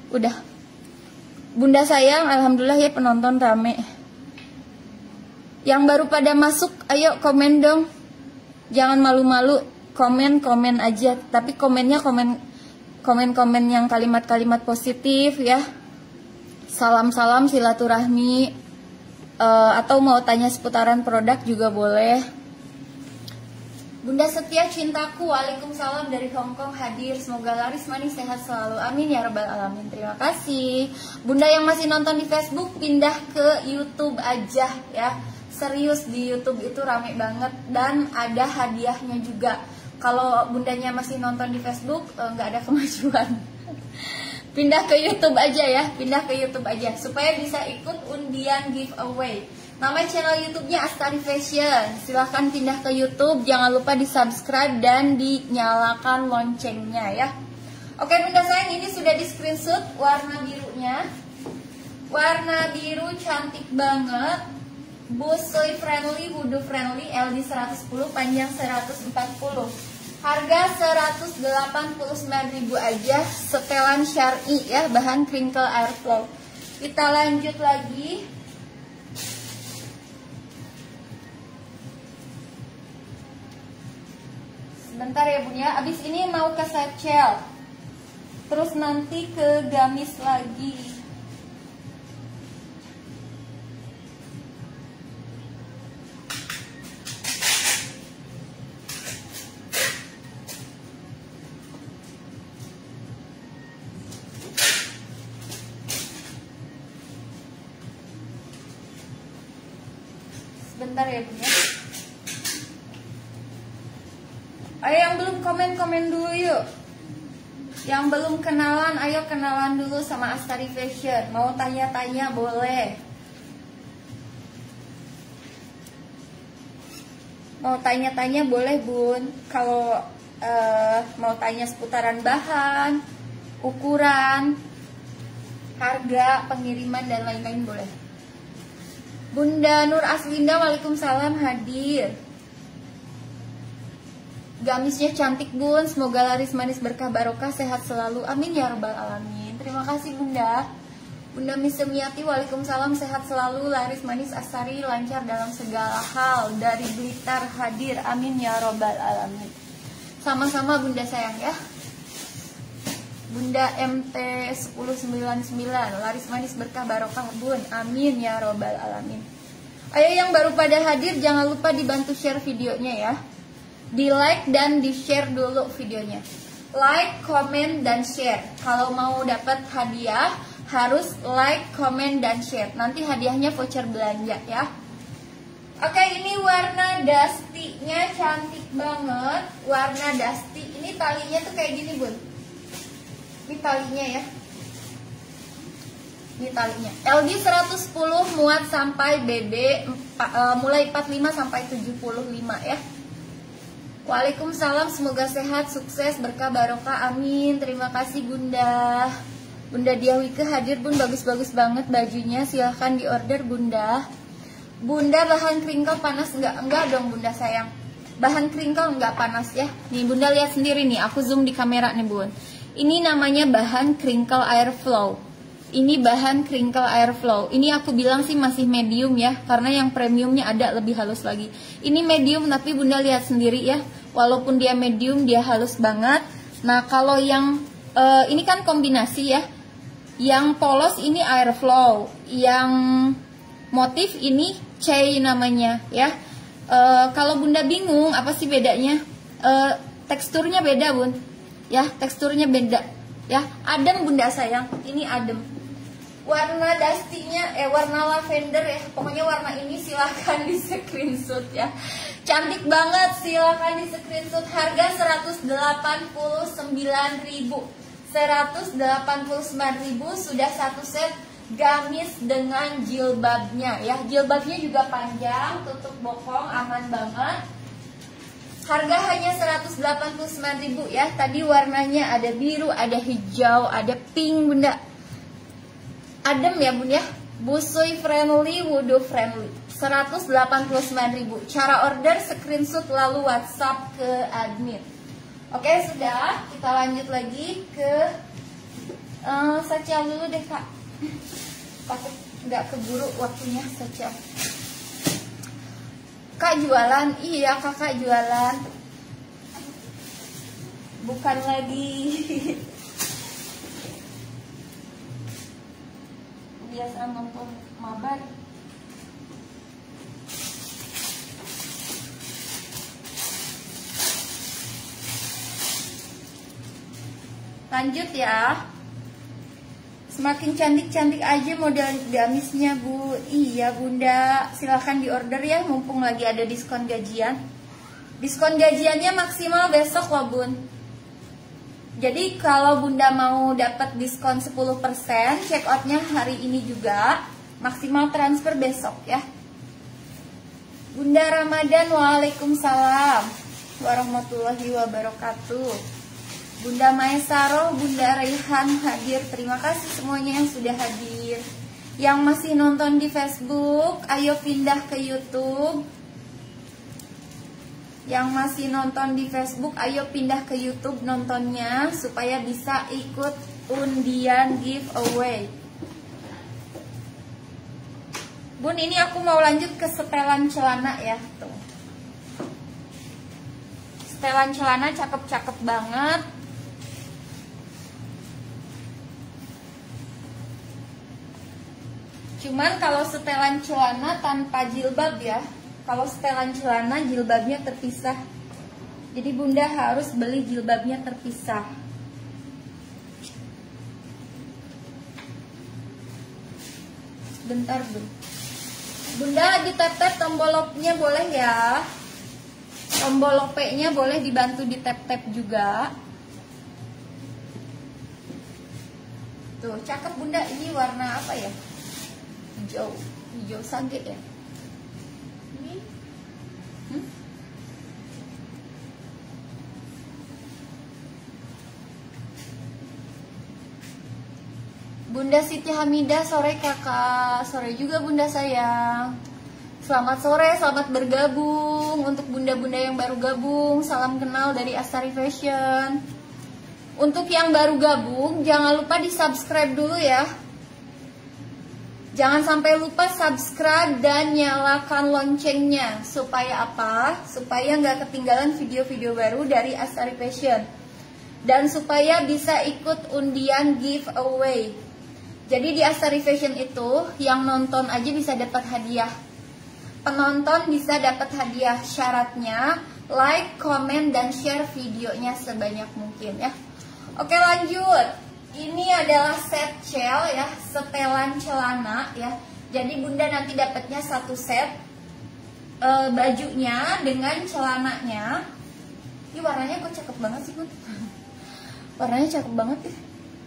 Udah. Bunda sayang, alhamdulillah ya penonton rame. Yang baru pada masuk, ayo komen dong. Jangan malu-malu, komen-komen aja. Tapi komennya komen komen-komen yang kalimat-kalimat positif ya. Salam-salam silaturahmi. Uh, atau mau tanya seputaran produk juga boleh. Bunda setia cintaku, waalaikumsalam dari Hongkong hadir. Semoga laris manis sehat selalu, amin ya rabbal alamin. Terima kasih. Bunda yang masih nonton di Facebook, pindah ke YouTube aja ya. Serius, di YouTube itu rame banget dan ada hadiahnya juga. Kalau bundanya masih nonton di Facebook, nggak uh, ada kemajuan. Pindah ke YouTube aja ya, pindah ke YouTube aja supaya bisa ikut undian giveaway. Nama channel YouTube-nya Astari Fashion. Silahkan pindah ke YouTube, jangan lupa di subscribe dan dinyalakan loncengnya ya. Oke bunda sayang, ini sudah di screenshot warna birunya. Warna biru cantik banget. Busui friendly, wudhu friendly, L D seratus sepuluh, panjang seratus empat puluh. Harga seratus delapan puluh sembilan ribu aja, setelan syar'i ya, bahan crinkle airflow. Kita lanjut lagi. Sebentar ya bun ya, abis ini mau ke satchel. Terus nanti ke gamis lagi. Bentar ya bun ya. Ayo yang belum komen-komen dulu yuk. Yang belum kenalan, ayo kenalan dulu sama Astari Fashion. Mau tanya-tanya boleh. Mau tanya-tanya boleh bun. Kalau uh, mau tanya seputaran bahan, ukuran, harga, pengiriman dan lain-lain boleh. Bunda Nur Aslinda, waalaikumsalam hadir. Gamisnya cantik bun, semoga laris manis berkah barokah, sehat selalu, amin ya rabbal alamin. Terima kasih bunda. Bunda Misemiati, waalaikumsalam, sehat selalu, laris manis, Astari lancar dalam segala hal. Dari Blitar hadir, amin ya rabbal alamin. Sama-sama bunda sayang ya. Bunda M T sepuluh sembilan sembilan, laris manis berkah barokah bun, amin ya robbal alamin. Ayo yang baru pada hadir, jangan lupa dibantu share videonya ya. Di like dan di share dulu videonya. Like, komen, dan share. Kalau mau dapat hadiah harus like, komen, dan share. Nanti hadiahnya voucher belanja ya. Oke, ini warna dusty-nya cantik banget. Warna dusty, ini talinya tuh kayak gini bun. Ini talinya ya. Ini talinya L D seratus sepuluh, muat sampai B B uh, mulai empat puluh lima sampai tujuh puluh lima ya. Waalaikumsalam, semoga sehat, sukses, berkah barokah, amin. Terima kasih bunda. Bunda Diawike hadir bun, bagus-bagus banget bajunya. Silahkan diorder bunda. Bunda bahan crinkle panas enggak? Enggak dong bunda sayang. Bahan crinkle enggak panas ya. Nih bunda lihat sendiri nih, aku zoom di kamera nih bun. Ini namanya bahan crinkle airflow. Ini bahan crinkle airflow. Ini aku bilang sih masih medium ya, karena yang premiumnya ada lebih halus lagi. Ini medium tapi bunda lihat sendiri ya. Walaupun dia medium, dia halus banget. Nah kalau yang uh, ini kan kombinasi ya. Yang polos ini airflow, yang motif ini C namanya ya. Uh, kalau bunda bingung apa sih bedanya? Uh, teksturnya beda bun. Ya, teksturnya beda. Ya, adem bunda sayang. Ini adem. Warna dusty-nya, eh warna lavender ya. Pokoknya warna ini silahkan di screenshot ya. Cantik banget, silahkan di screenshot. Harga seratus delapan puluh sembilan ribu. seratus delapan puluh sembilan ribu sudah satu set gamis dengan jilbabnya ya. Jilbabnya juga panjang, tutup bokong, aman banget. Harga hanya seratus delapan puluh sembilan ribu ya. Tadi warnanya ada biru, ada hijau, ada pink bunda. Adem ya bun ya. Busui friendly, wudhu friendly. seratus delapan puluh sembilan ribu. Cara order screenshot lalu WhatsApp ke admin. Oke sudah, kita lanjut lagi ke Uh, Sacel dulu deh kak, takut nggak keburu waktunya. Sacel kak jualan, iya kakak jualan, bukan lagi biasa nonton mabar. Lanjut ya. Semakin cantik-cantik aja model gamisnya Bu. Iya Bunda, silahkan diorder ya, mumpung lagi ada diskon gajian. Diskon gajiannya maksimal besok loh Bun. Jadi kalau Bunda mau dapat diskon sepuluh persen, check outnya hari ini juga, maksimal transfer besok ya. Bunda Ramadan, waalaikumsalam warahmatullahi wabarakatuh. Bunda Maesaro, Bunda Raihan hadir. Terima kasih semuanya yang sudah hadir. Yang masih nonton di Facebook, ayo pindah ke YouTube. Yang masih nonton di Facebook, ayo pindah ke YouTube nontonnya supaya bisa ikut undian giveaway. Bun, ini aku mau lanjut ke setelan celana ya. Tuh. Setelan celana cakep-cakep banget. Cuman kalau setelan celana tanpa jilbab ya. Kalau setelan celana jilbabnya terpisah. Jadi Bunda harus beli jilbabnya terpisah. Bentar Bun. Bunda lagi tap-tap tombol lock-nya boleh ya. Tombol lock P-nya boleh dibantu di tap-tap juga. Tuh, cakep Bunda. Ini warna apa ya? Hijau, hijau sage ya. Ini, hmm? Bunda Siti Hamidah, sore kakak, sore juga Bunda sayang. Selamat sore, selamat bergabung. Untuk bunda-bunda yang baru gabung, salam kenal dari Astari Fashion. Untuk yang baru gabung, jangan lupa di subscribe dulu ya. Jangan sampai lupa subscribe dan nyalakan loncengnya. Supaya apa? Supaya nggak ketinggalan video-video baru dari Astari Fashion. Dan supaya bisa ikut undian giveaway. Jadi di Astari Fashion itu, yang nonton aja bisa dapat hadiah. Penonton bisa dapat hadiah. Syaratnya like, komen, dan share videonya sebanyak mungkin ya. Oke lanjut. Ini adalah set cel ya, setelan celana ya. Jadi Bunda nanti dapatnya satu set e, bajunya dengan celananya. Ini warnanya kok cakep banget sih Bun. Warnanya cakep banget ya.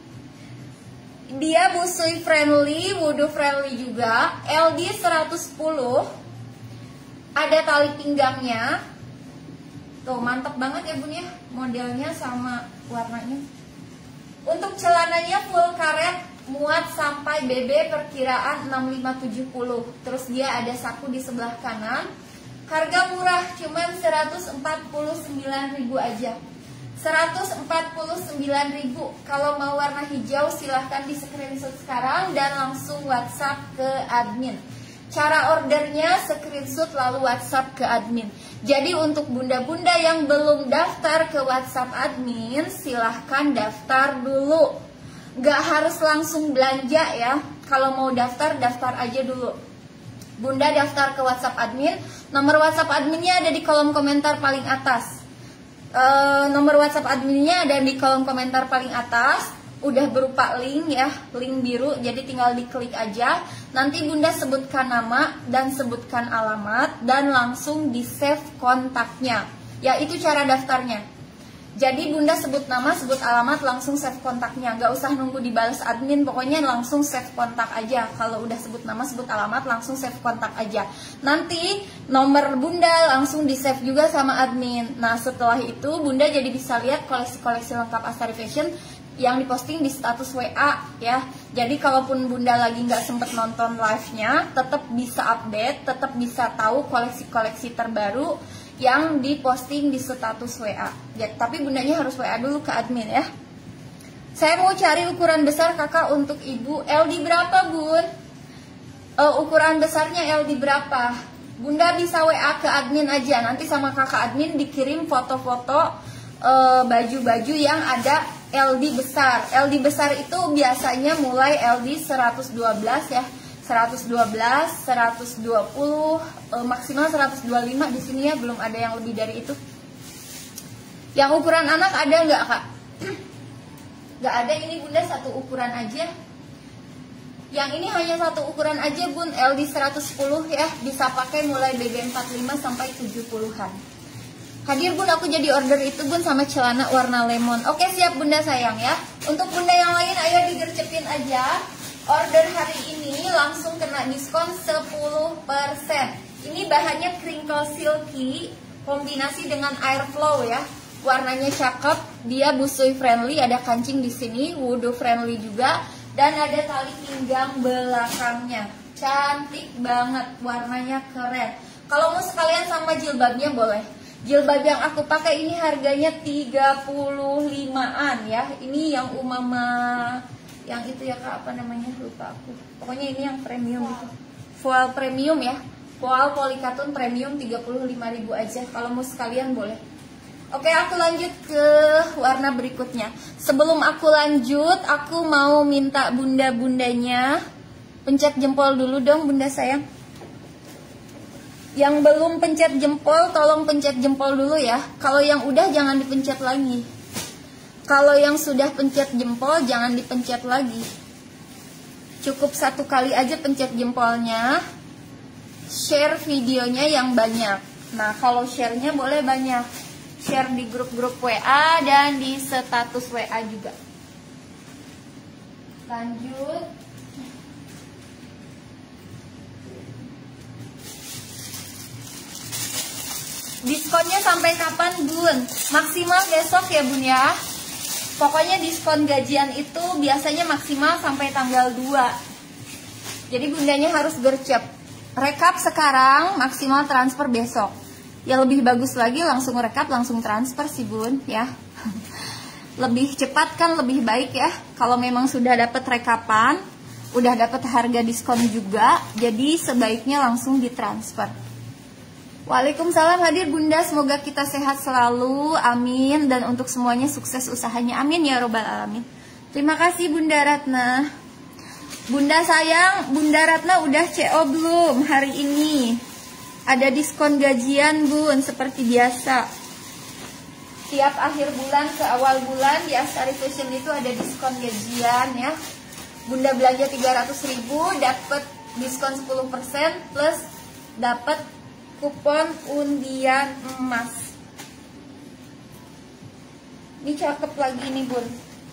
Dia busui friendly, wudu friendly juga. L D seratus sepuluh. Ada tali pinggangnya. Tuh mantep banget ya Bun ya, modelnya sama warnanya. Untuk celananya full karet, muat sampai B B perkiraan enam lima tujuh nol. Terus dia ada saku di sebelah kanan. Harga murah, cuman seratus empat puluh sembilan ribu aja. seratus empat puluh sembilan ribu. Kalau mau warna hijau silahkan di screenshot sekarang dan langsung WhatsApp ke admin. Cara ordernya screenshot lalu WhatsApp ke admin. Jadi untuk bunda-bunda yang belum daftar ke WhatsApp admin, silahkan daftar dulu. Gak harus langsung belanja ya. Kalau mau daftar, daftar aja dulu. Bunda daftar ke WhatsApp admin. Nomor WhatsApp adminnya ada di kolom komentar paling atas. e, Nomor WhatsApp adminnya ada di kolom komentar paling atas. Udah berupa link ya, link biru, jadi tinggal diklik aja. Nanti Bunda sebutkan nama dan sebutkan alamat dan langsung di save kontaknya. Ya itu cara daftarnya. Jadi Bunda sebut nama, sebut alamat, langsung save kontaknya. Gak usah nunggu dibalas admin, pokoknya langsung save kontak aja. Kalau udah sebut nama, sebut alamat, langsung save kontak aja. Nanti nomor Bunda langsung di save juga sama admin. Nah setelah itu Bunda jadi bisa lihat koleksi-koleksi lengkap Astari Fashion yang diposting di status W A ya. Jadi kalaupun Bunda lagi nggak sempet nonton live-nya, tetap bisa update, tetap bisa tahu koleksi-koleksi terbaru yang diposting di status W A. Ya, tapi Bundanya harus W A dulu ke admin ya. Saya mau cari ukuran besar kakak untuk ibu. L D berapa bun? Uh, ukuran besarnya L D berapa? Bunda bisa W A ke admin aja. Nanti sama kakak admin dikirim foto-foto uh, baju-baju yang ada L D besar. L D besar itu biasanya mulai L D seratus dua belas ya. seratus dua belas, seratus dua puluh, uh, maksimal seratus dua puluh lima di sini ya, belum ada yang lebih dari itu. Yang ukuran anak ada nggak kak? Nggak ada, ini bunda satu ukuran aja. Yang ini hanya satu ukuran aja bun, L D seratus sepuluh ya, bisa pakai mulai B B empat puluh lima sampai tujuh puluhan. Hadir bun, aku jadi order itu bun sama celana warna lemon. Oke siap bunda sayang ya. Untuk bunda yang lain ayo digercepin aja. Order hari ini langsung kena diskon sepuluh persen. Ini bahannya crinkle silky kombinasi dengan airflow ya. Warnanya cakep, dia busui friendly, ada kancing di sini, wudhu friendly juga. Dan ada tali pinggang belakangnya. Cantik banget, warnanya keren. Kalau mau sekalian sama jilbabnya boleh. Jilbab yang aku pakai ini harganya tiga puluh limaan ya. Ini yang umama, yang itu ya kak, apa namanya, lupa aku. Pokoknya ini yang premium gitu. Voile premium ya. Voile polikatun premium tiga puluh lima ribu aja. Kalau mau sekalian boleh. Oke, aku lanjut ke warna berikutnya. Sebelum aku lanjut, aku mau minta bunda-bundanya pencet jempol dulu dong bunda sayang. Yang belum pencet jempol, tolong pencet jempol dulu ya. Kalau yang udah jangan dipencet lagi. Kalau yang sudah pencet jempol jangan dipencet lagi. Cukup satu kali aja pencet jempolnya. Share videonya yang banyak. Nah, kalau share-nya boleh banyak. Share di grup-grup W A dan di status W A juga. Lanjut. Diskonnya sampai kapan bun? Maksimal besok ya bun ya. Pokoknya diskon gajian itu biasanya maksimal sampai tanggal dua. Jadi bundanya harus gercep. Rekap sekarang, maksimal transfer besok. Ya lebih bagus lagi langsung rekap langsung transfer sih bun ya. Lebih cepat kan lebih baik ya. Kalau memang sudah dapat rekapan, udah dapat harga diskon juga, jadi sebaiknya langsung ditransfer. Waalaikumsalam hadir bunda, semoga kita sehat selalu, amin. Dan untuk semuanya sukses usahanya, amin ya robbal alamin. Terima kasih Bunda Ratna. Bunda sayang, Bunda Ratna udah C O belum hari ini? Ada diskon gajian bun, seperti biasa. Tiap akhir bulan ke awal bulan di Astari Fashion itu ada diskon gajian ya. Bunda belanja tiga ratus ribu, dapat diskon sepuluh persen plus dapat kupon undian emas. Ini cakep lagi nih bun.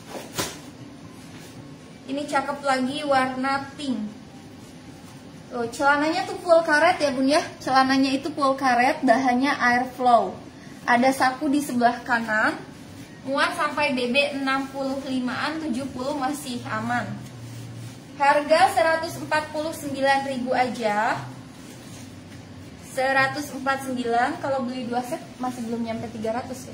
Ini cakep lagi warna pink. Oh, celananya tuh full karet ya bun ya. Celananya itu full karet, bahannya airflow. Ada saku di sebelah kanan. Muat sampai B B enam puluh limaan, tujuh puluh masih aman. Harga seratus empat puluh sembilan ribu aja. seratus empat puluh sembilan, kalau beli dua set masih belum nyampe tiga ratus ya.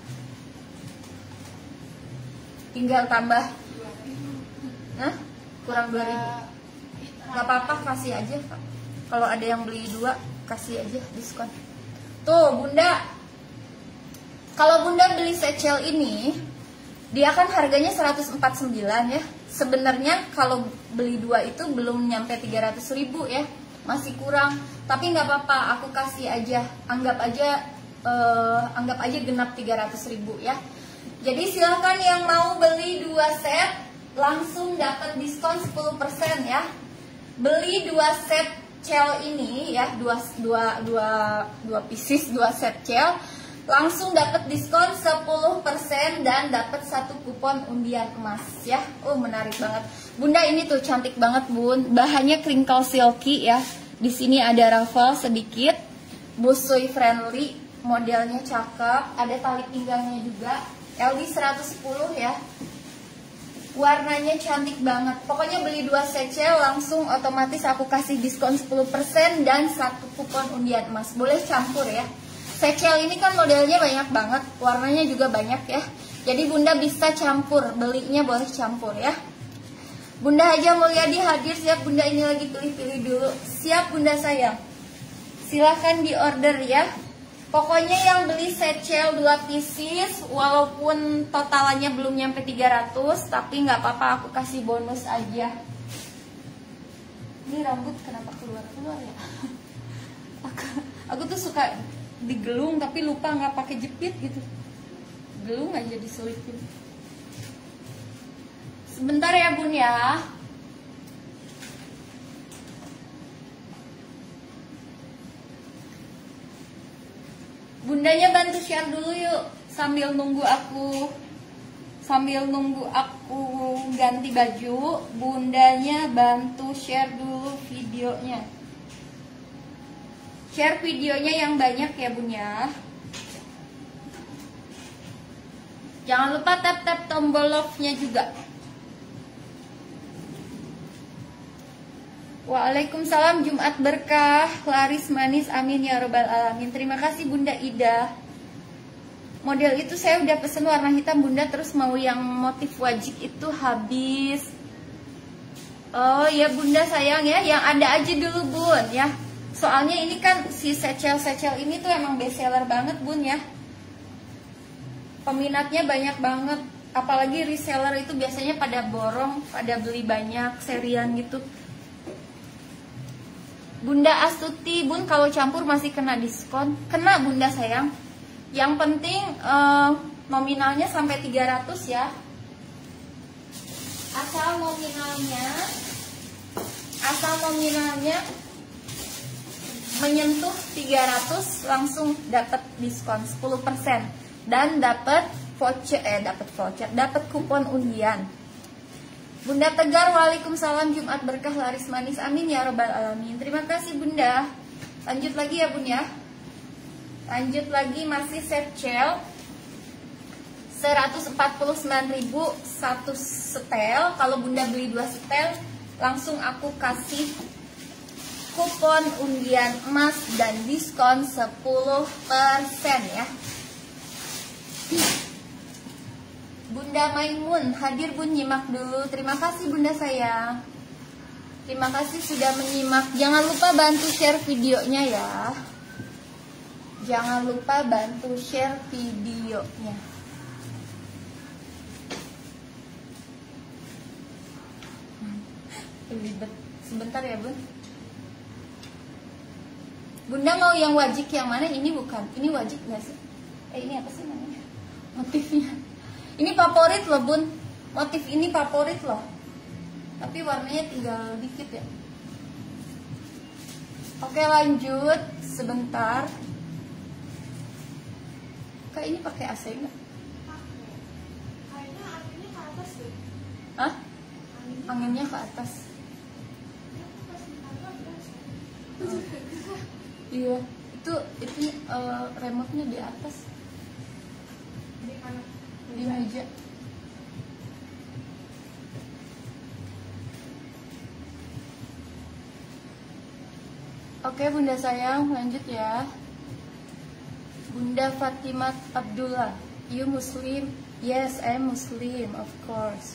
Tinggal tambah. Hah? Kurang dua ribu. Gak apa-apa, kasih aja Pak. Kalau ada yang beli dua, kasih aja diskon. Tuh bunda, kalau bunda beli secel ini, dia kan harganya seratus empat puluh sembilan ya. Sebenarnya kalau beli dua itu belum nyampe tiga ratus ribu ya, masih kurang. Tapi nggak apa-apa, aku kasih aja. Anggap aja eh, anggap aja genap tiga ratus ribu ya. Jadi silahkan yang mau beli dua set langsung dapat diskon sepuluh persen ya. Beli dua set cel ini ya, dua dua dua dua pieces, dua set cel, langsung dapat diskon sepuluh persen dan dapat satu kupon undian emas ya. Oh, menarik banget. Bunda ini tuh cantik banget, Bun. Bahannya crinkle silky ya. Di sini ada ruffle sedikit, busui friendly, modelnya cakep, ada tali pinggangnya juga. L D seratus sepuluh ya. Warnanya cantik banget. Pokoknya beli dua secel langsung otomatis aku kasih diskon sepuluh persen dan satu kupon undian emas. Boleh campur ya. Secel ini kan modelnya banyak banget, warnanya juga banyak ya. Jadi bunda bisa campur, belinya boleh campur ya. Bunda Haja Mulyadi hadir, siap bunda, ini lagi pilih-pilih dulu. Siap bunda sayang, silahkan di order ya. Pokoknya yang beli secel dua pieces, walaupun totalannya belum nyampe tiga ratus, tapi nggak apa-apa, aku kasih bonus aja. Ini rambut kenapa keluar-keluar ya? Aku, aku tuh suka digelung tapi lupa nggak pakai jepit gitu. Gelung aja diselipin. Sebentar ya bun ya. Bundanya bantu share dulu yuk, sambil nunggu aku sambil nunggu aku ganti baju. Bundanya bantu share dulu videonya. Share videonya yang banyak ya bun ya. Jangan lupa tap-tap tombol love-nya juga. Waalaikumsalam, Jumat berkah, laris manis, amin ya robbal alamin. Terima kasih Bunda Ida. Model itu saya udah pesen warna hitam bunda, terus mau yang motif wajik itu habis. Oh ya bunda sayang ya, yang ada aja dulu bun ya. Soalnya ini kan si secel-secel ini tuh emang best seller banget bun ya. Peminatnya banyak banget, apalagi reseller itu biasanya pada borong, pada beli banyak serian gitu. Bunda Astuti, bun kalau campur masih kena diskon? Kena bunda sayang. Yang penting eh, nominalnya sampai tiga ratus ya. Asal nominalnya Asal nominalnya menyentuh tiga ratus langsung dapat diskon sepuluh persen. Dan dapat voucher, eh dapat voucher, dapat kupon undian. Bunda Tegar, waalaikumsalam, Jumat berkah, laris manis, amin ya robbal alamin. Terima kasih bunda. Lanjut lagi ya bun ya. Lanjut lagi, masih set gel seratus empat puluh sembilan ribu satu setel. Kalau bunda beli dua setel, langsung aku kasih kupon undian emas dan diskon sepuluh persen ya. Bunda Maimun hadir bun, nyimak dulu. Terima kasih bunda sayang. Terima kasih sudah menyimak. Jangan lupa bantu share videonya ya. Jangan lupa bantu share videonya. Ribet. Sebentar ya bun. Bunda mau yang wajik yang mana? Ini bukan. Ini wajik nggak sih? Eh ini apa sih namanya? Motifnya. Ini favorit loh bun, motif ini favorit loh. Tapi warnanya tinggal dikit ya. Oke lanjut, sebentar. Kak ini pakai A C nggak? Kayaknya anginnya ke atas deh. Hah? Anginnya ke atas. Iya, itu itu uh, remote-nya di atas. Di mana? Di meja. Oke bunda sayang, lanjut ya. Bunda Fatimah Abdullah, you Muslim? Yes, I'm Muslim, of course.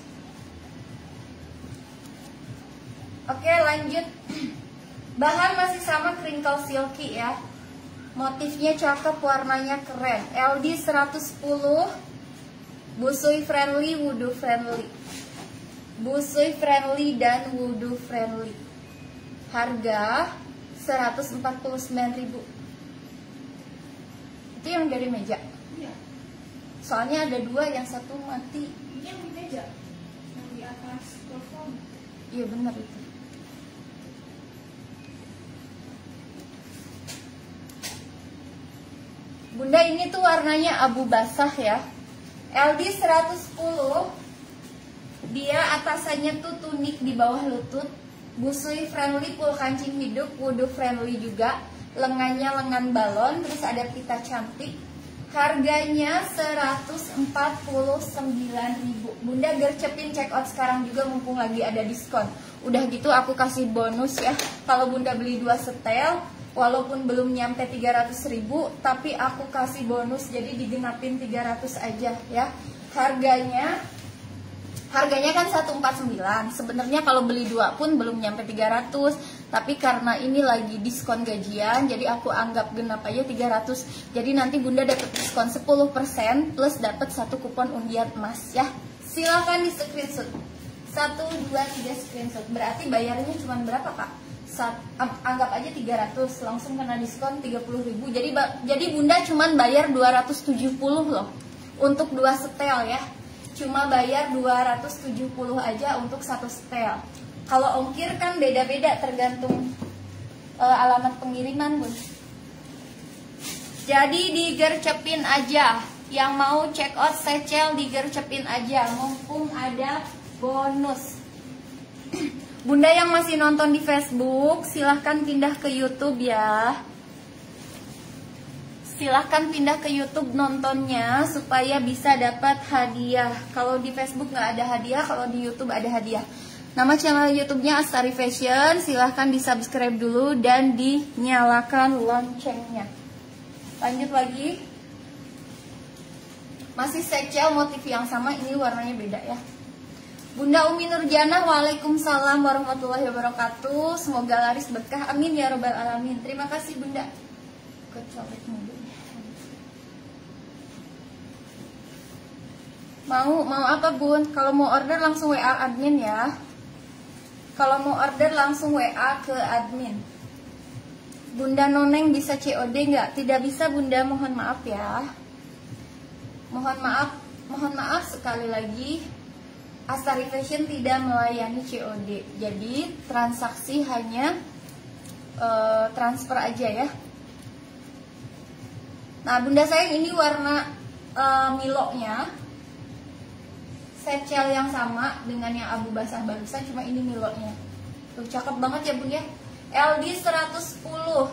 Oke lanjut. Bahan masih sama, crinkle silky ya. Motifnya cakep, warnanya keren. L D seratus sepuluh, busui friendly, wudu friendly. Busui friendly dan wudu friendly. Harga seratus empat puluh sembilan ribu. Itu yang dari meja. Iya. Soalnya ada dua, yang satu mati. Ini yang di meja, yang di atas plafon. Iya benar itu. Bunda ini tuh warnanya abu basah ya. L D seratus sepuluh. Dia atasannya tuh tunik di bawah lutut. Busui friendly, full kancing hidup, wudu friendly juga. Lengannya lengan balon, terus ada pita cantik. Harganya seratus empat puluh sembilan ribu. Bunda gercepin check out sekarang juga mumpung lagi ada diskon. Udah gitu aku kasih bonus ya. Kalau bunda beli dua setel, walaupun belum nyampe tiga ratus ribu, tapi aku kasih bonus jadi digenapin tiga ratus aja ya. Harganya Harganya kan seratus empat puluh sembilan. Sebenarnya kalau beli dua pun belum nyampe tiga ratus, tapi karena ini lagi diskon gajian, jadi aku anggap genap aja tiga ratus. Jadi nanti Bunda dapat diskon sepuluh persen plus dapat satu kupon undian emas ya. Silakan di screenshot. satu dua tiga screenshot. Berarti bayarnya cuma berapa, Kak? Sat, anggap aja tiga ratus, langsung kena diskon tiga puluh ribu. Jadi jadi Bunda cuma bayar dua ratus tujuh puluh loh. Untuk dua setel ya. Cuma bayar dua ratus tujuh puluh aja untuk satu setel. Kalau ongkir kan beda-beda tergantung uh, alamat pengiriman, Bun. Jadi digercepin aja. Yang mau check out secel digercepin aja, mumpung ada bonus. Bunda yang masih nonton di Facebook, silahkan pindah ke YouTube ya. Silahkan pindah ke YouTube nontonnya supaya bisa dapat hadiah. Kalau di Facebook nggak ada hadiah, kalau di YouTube ada hadiah. Nama channel YouTube-nya Astari Fashion. Silahkan di subscribe dulu dan dinyalakan loncengnya. Lanjut lagi. Masih secel motif yang sama, ini warnanya beda ya. Bunda Umi Nurjana, waalaikumsalam warahmatullahi wabarakatuh. Semoga laris berkah, amin ya robbal alamin. Terima kasih Bunda. Kecolek mulu. Mau mau apa Bun? Kalau mau order langsung W A admin ya. Kalau mau order langsung W A ke admin. Bunda Noneng bisa C O D nggak? Tidak bisa Bunda, mohon maaf ya. Mohon maaf, mohon maaf sekali lagi. Astari Fashion tidak melayani C O D. Jadi transaksi hanya uh, transfer aja ya. Nah Bunda sayang, ini warna uh, Milo-nya. Secel yang sama dengan yang abu basah barusan, cuma ini Milo-nya. Tuh cakep banget ya Bun ya. L D seratus sepuluh.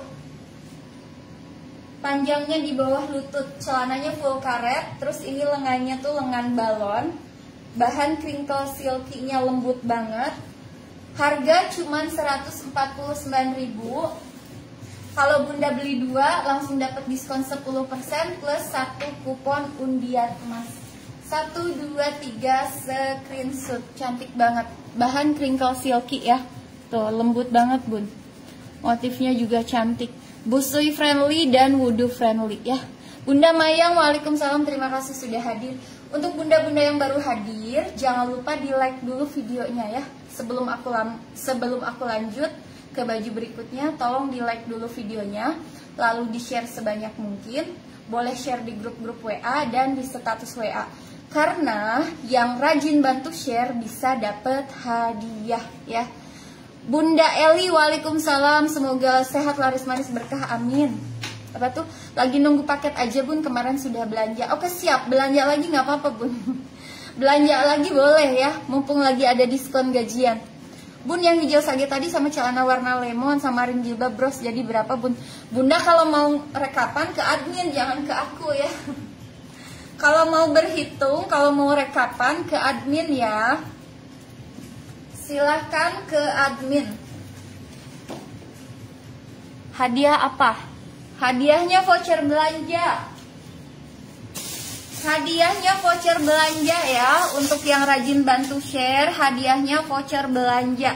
Panjangnya di bawah lutut, celananya full karet, terus ini lengannya tuh lengan balon. Bahan crinkle silky-nya lembut banget. Harga cuma seratus empat puluh sembilan ribu. Kalau Bunda beli dua langsung dapat diskon sepuluh persen plus satu kupon undian emas. Satu, dua, tiga, screenshot. Cantik banget. Bahan crinkle silky ya. Tuh, lembut banget Bun. Motifnya juga cantik. Busui friendly dan wudu friendly ya. Bunda Mayang, waalaikumsalam. Terima kasih sudah hadir. Untuk bunda-bunda yang baru hadir, jangan lupa di like dulu videonya ya. Sebelum aku sebelum aku lanjut ke baju berikutnya, tolong di like dulu videonya. Lalu di share sebanyak mungkin. Boleh share di grup-grup W A dan di status W A. Karena yang rajin bantu share bisa dapat hadiah ya. Bunda Eli, waalaikumsalam. Semoga sehat, laris manis, berkah, amin. Apa tuh? Lagi nunggu paket aja Bun, kemarin sudah belanja. Oke siap, belanja lagi nggak apa-apa Bun. Belanja lagi boleh ya, mumpung lagi ada diskon gajian. Bun yang hijau sage tadi sama celana warna lemon sama ring jilbab bros, jadi berapa Bun? Bunda kalau mau rekapan ke admin, jangan ke aku ya. Kalau mau berhitung, kalau mau rekapan ke admin ya. Silahkan ke admin. Hadiah apa? Hadiahnya voucher belanja. Hadiahnya voucher belanja ya. Untuk yang rajin bantu share, hadiahnya voucher belanja.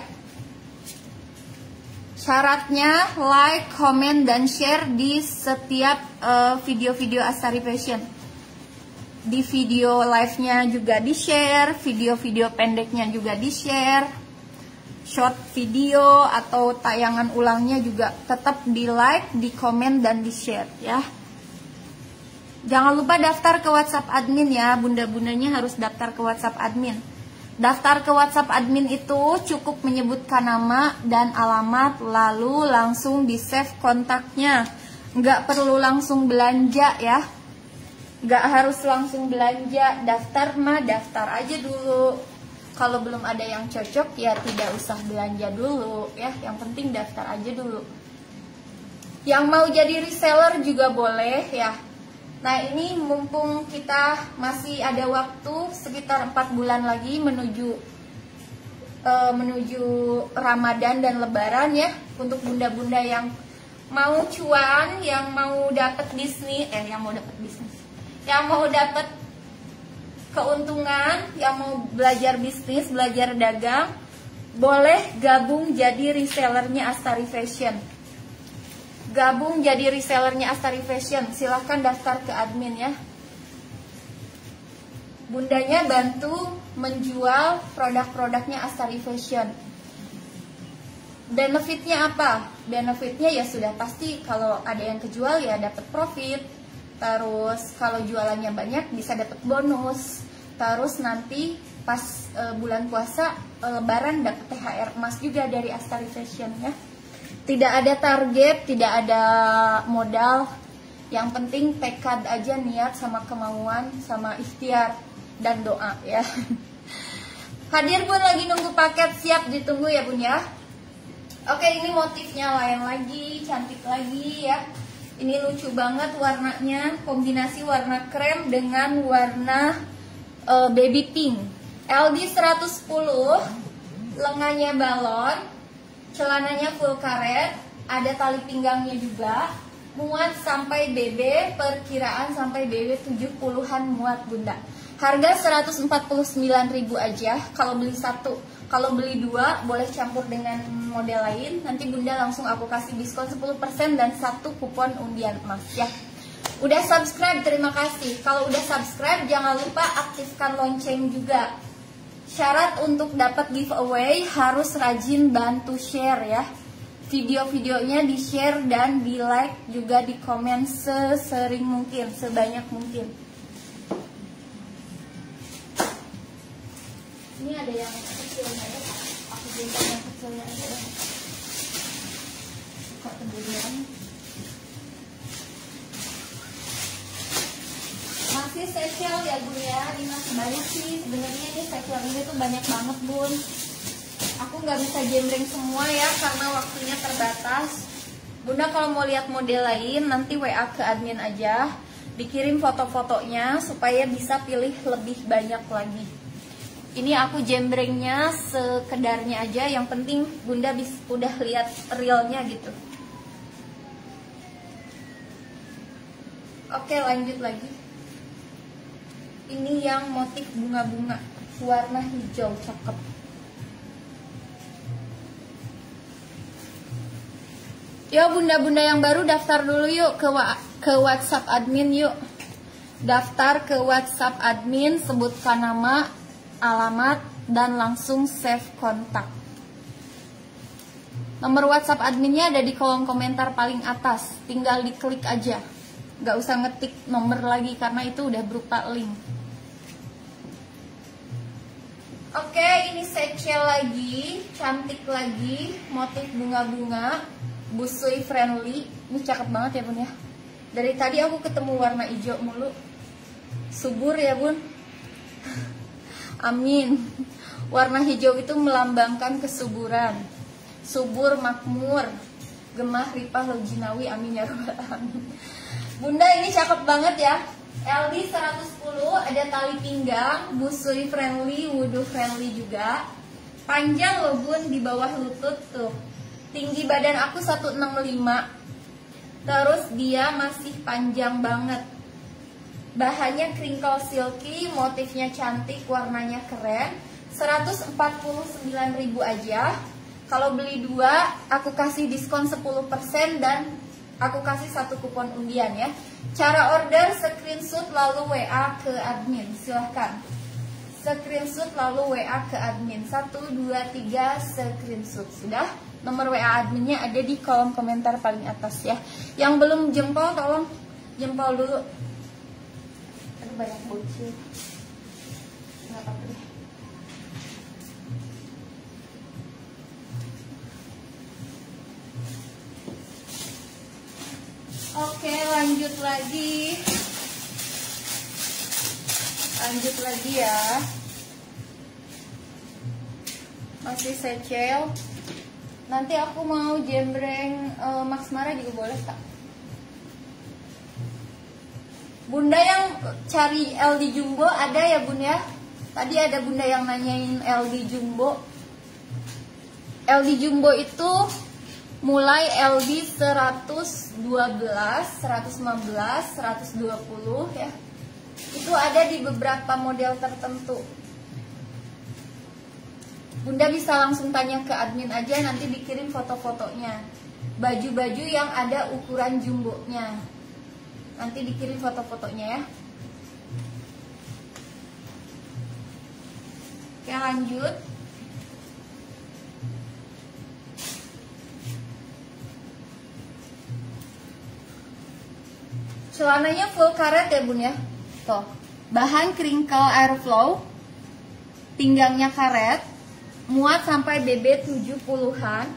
Syaratnya like, comment, dan share di setiap video-video uh, Astari Fashion. Di video live-nya juga di-share, video-video pendeknya juga di-share, short video atau tayangan ulangnya juga tetap di-like, di-komen, dan di-share ya. Jangan lupa daftar ke WhatsApp admin ya, bunda-bundanya harus daftar ke WhatsApp admin. Daftar ke WhatsApp admin itu cukup menyebutkan nama dan alamat, lalu langsung di-save kontaknya. Nggak perlu langsung belanja ya. Nggak harus langsung belanja, daftar mah daftar aja dulu. Kalau belum ada yang cocok ya tidak usah belanja dulu ya. Yang penting daftar aja dulu. Yang mau jadi reseller juga boleh ya. Nah ini mumpung kita masih ada waktu sekitar empat bulan lagi menuju uh, menuju Ramadan dan Lebaran ya. Untuk bunda-bunda yang mau cuan, yang mau dapat bisnis, eh yang mau dapat bisnis, yang mau dapat keuntungan, yang mau belajar bisnis, belajar dagang, boleh gabung jadi resellernya Astari Fashion. Gabung jadi resellernya Astari Fashion, silahkan daftar ke admin ya. Bundanya bantu menjual produk-produknya Astari Fashion. Benefitnya apa? Benefitnya ya sudah pasti, kalau ada yang kejual ya dapat profit. Terus kalau jualannya banyak bisa dapat bonus. Terus nanti pas e, bulan puasa e, lebaran dapat T H R emas juga dari Astari Fashion ya. Tidak ada target, tidak ada modal. Yang penting tekad aja, niat sama kemauan sama ikhtiar dan doa ya. Hadir Bun, lagi nunggu paket, siap ditunggu ya Bun ya. Oke, ini motifnya lain lagi, cantik lagi ya. Ini lucu banget warnanya, kombinasi warna krem dengan warna uh, baby pink. L D seratus sepuluh, lengannya balon, celananya full karet, ada tali pinggangnya juga. Muat sampai B B, perkiraan sampai B B tujuh puluhan muat Bunda. Harga seratus empat puluh sembilan ribu aja kalau beli satu. Kalau beli dua boleh campur dengan model lain. Nanti Bunda langsung aku kasih diskon sepuluh persen dan satu kupon undian emas ya. Udah subscribe, terima kasih. Kalau udah subscribe jangan lupa aktifkan lonceng juga. Syarat untuk dapat giveaway harus rajin bantu share ya. Video-videonya di share dan di like, juga di komen sesering mungkin, sebanyak mungkin. Ini ada yang kecilnya ya, aku beli yang kecilnya aja. Kok kemudian masih spesial ya Bun ya, ini masih banyak sih sebenarnya. Ini spesial ini tuh banyak banget Bun. Aku nggak bisa jembreng semua ya karena waktunya terbatas. Bunda kalau mau lihat model lain nanti W A ke admin aja, dikirim foto-fotonya supaya bisa pilih lebih banyak lagi. Ini aku jembrengnya sekedarnya aja, yang penting Bunda bisa udah lihat realnya gitu. Oke, lanjut lagi. Ini yang motif bunga-bunga, warna hijau, cakep. Yo bunda-bunda yang baru daftar dulu yuk ke wa ke WhatsApp admin yuk. Daftar ke WhatsApp admin, sebutkan nama, alamat, dan langsung save kontak. Nomor WhatsApp adminnya ada di kolom komentar paling atas. Tinggal diklik aja. Gak usah ngetik nomor lagi karena itu udah berupa link. Oke, ini secel lagi, cantik lagi, motif bunga-bunga, busui friendly. Ini cakep banget ya Bun ya. Dari tadi aku ketemu warna hijau mulu. Subur ya Bun. Amin. Warna hijau itu melambangkan kesuburan, subur, makmur, gemah, ripah, lojinawi. Amin ya rabbal alamin. Bunda ini cakep banget ya. L D seratus sepuluh, ada tali pinggang, busui friendly, wudu friendly juga. Panjang loh Bun, di bawah lutut tuh. Tinggi badan aku seratus enam puluh lima. Terus dia masih panjang banget. Bahannya crinkle silky, motifnya cantik, warnanya keren. Seratus empat puluh sembilan ribu aja. Kalau beli dua, aku kasih diskon sepuluh persen dan aku kasih satu kupon undian ya. Cara order, screenshot lalu W A ke admin. Silahkan screenshot lalu W A ke admin. Satu, dua, tiga, screenshot. Sudah? Nomor W A adminnya ada di kolom komentar paling atas ya. Yang belum jempol tolong jempol dulu. Aduh banyak bocil. Nggak apa-apa deh. Oke, lanjut lagi. Lanjut lagi ya. Masih secel. Nanti aku mau jembreng uh, Max Mara juga boleh tak? Bunda yang cari L D Jumbo ada ya Bun ya? Tadi ada Bunda yang nanyain L D Jumbo. L D Jumbo itu mulai L D seratus dua belas, seratus lima belas, seratus dua puluh ya. Itu ada di beberapa model tertentu. Bunda bisa langsung tanya ke admin aja, nanti dikirim foto-fotonya. Baju-baju yang ada ukuran jumbo-nya, nanti dikirim foto-fotonya ya. Oke, lanjut. Celananya full karet ya bun ya. Tuh, bahan crinkle airflow, pinggangnya karet, muat sampai B B tujuh puluhan.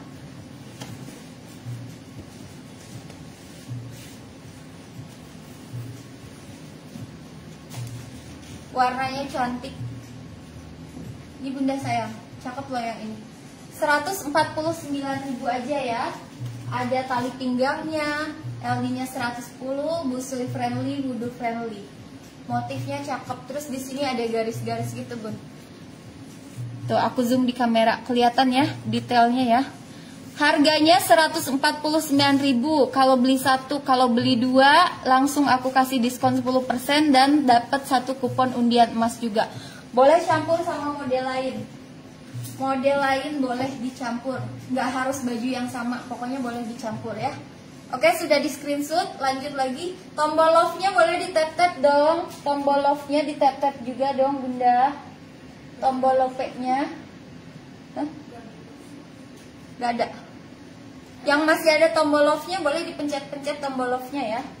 Warnanya cantik. Ini bunda sayang, cakep loh yang ini. seratus empat puluh sembilan ribu aja ya. Ada tali pinggangnya, L D-nya seratus sepuluh, busui friendly, wudhu friendly. Motifnya cakep. Terus di sini ada garis-garis gitu bun. Tuh aku zoom di kamera, kelihatan ya detailnya ya. Harganya seratus empat puluh sembilan ribu. Kalau beli satu, kalau beli dua, langsung aku kasih diskon sepuluh persen dan dapat satu kupon undian emas juga. Boleh campur sama model lain. Model lain boleh dicampur. Nggak harus baju yang sama, pokoknya boleh dicampur ya. Oke, sudah di screenshot. Lanjut lagi. Tombol love-nya boleh di tap-tap dong. Tombol love-nya di tap-tap juga dong bunda. Tombol love-nya. Hah? Nggak ada. Yang masih ada tombol love-nya boleh dipencet-pencet tombol love-nya ya.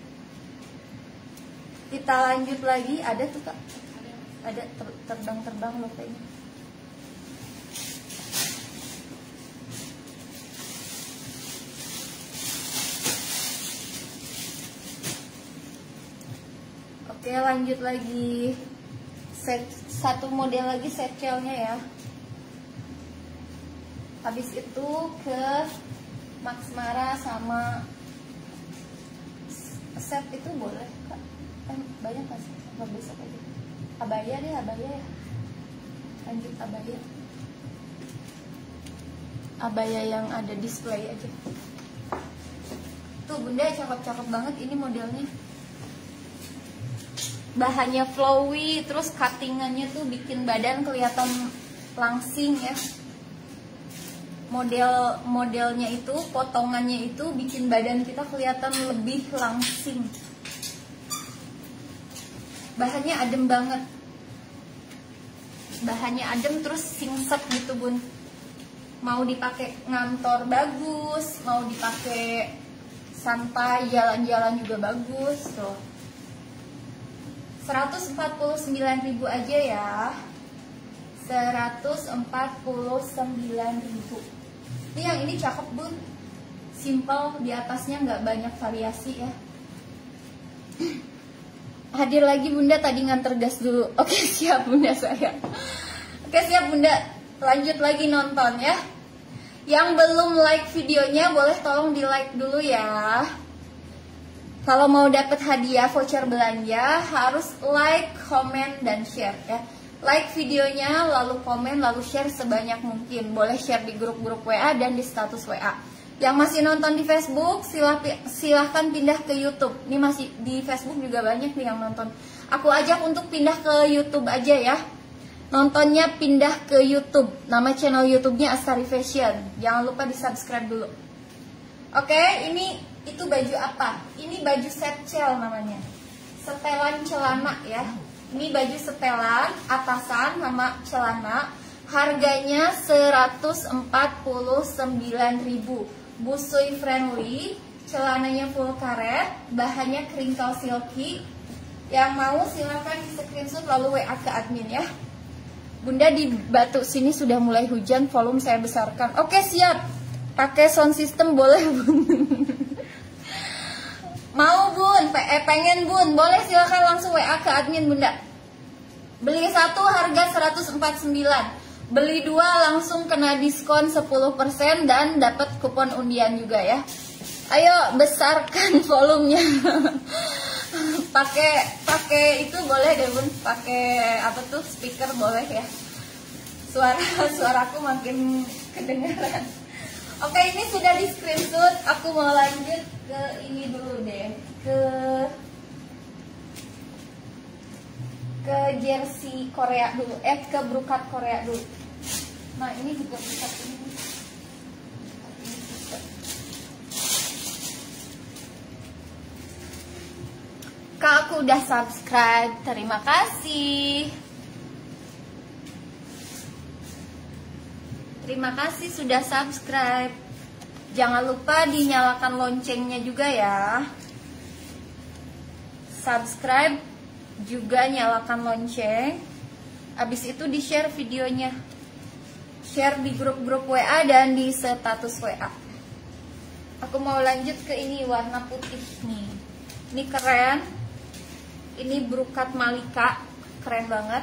Kita lanjut lagi. Ada tuh kak. Ada terbang-terbang love-nya. Oke, lanjut lagi. Set, satu model lagi satchelnya ya. Habis itu ke Max Mara sama set itu boleh kak. Kan banyak kan sih. Besok aja. Abaya deh, abaya ya. Lanjut abaya. Abaya yang ada display aja. Tuh bunda cakep-cakep banget ini modelnya. Bahannya flowy, terus cuttingannya tuh bikin badan kelihatan langsing ya. Model modelnya itu, potongannya itu bikin badan kita kelihatan lebih langsing. Bahannya adem banget. Bahannya adem terus singset gitu bun. Mau dipakai ngantor bagus, mau dipakai santai jalan-jalan juga bagus loh. seratus empat puluh sembilan ribu aja ya. seratus empat puluh sembilan ribu. Ini yang ini cakep bun. Simple, di atasnya nggak banyak variasi ya. Hadir lagi bunda, tadi nganter gas dulu. Oke siap bunda saya. Oke siap bunda, lanjut lagi nonton ya. Yang belum like videonya boleh tolong di like dulu ya. Kalau mau dapat hadiah voucher belanja harus like, komen, dan share ya. Like videonya, lalu komen, lalu share sebanyak mungkin. Boleh share di grup-grup W A dan di status W A. Yang masih nonton di Facebook silah, silahkan pindah ke YouTube. Ini masih di Facebook juga banyak nih yang nonton. Aku ajak untuk pindah ke YouTube aja ya. Nontonnya pindah ke YouTube. Nama channel YouTube-nya Astari Fashion. Jangan lupa di subscribe dulu. Oke, ini itu baju apa? Ini baju satchel namanya. Setelan celana ya. Ini baju setelan, atasan sama celana. Harganya seratus empat puluh sembilan ribu. Busui friendly, celananya full karet, bahannya crinkle silky. Yang mau silakan di screenshot lalu W A ke admin ya. Bunda di Batu sini sudah mulai hujan, volume saya besarkan. Oke siap. Pakai sound system boleh bun. Mau bun, eh, pengen bun, boleh silakan langsung W A ke admin bunda. Beli satu harga seratus empat puluh sembilan. Beli dua langsung kena diskon sepuluh persen dan dapat kupon undian juga ya. Ayo besarkan volumenya. Pakai pakai itu boleh deh bun, pakai apa tuh speaker boleh ya. Suara suaraku makin kedengaran. Oke, ini sudah di screenshot. Aku mau lanjut ke ini dulu deh, ke ke jersey Korea dulu, eh ke brokat Korea dulu. Nah ini juga brokat ini. Kak, aku udah subscribe, terima kasih. Terima kasih sudah subscribe. Jangan lupa dinyalakan loncengnya juga ya. Subscribe juga nyalakan lonceng. Habis itu di share videonya. Share di grup-grup W A dan di status W A. Aku mau lanjut ke ini warna putih nih. Ini keren. Ini brokat Malika, keren banget.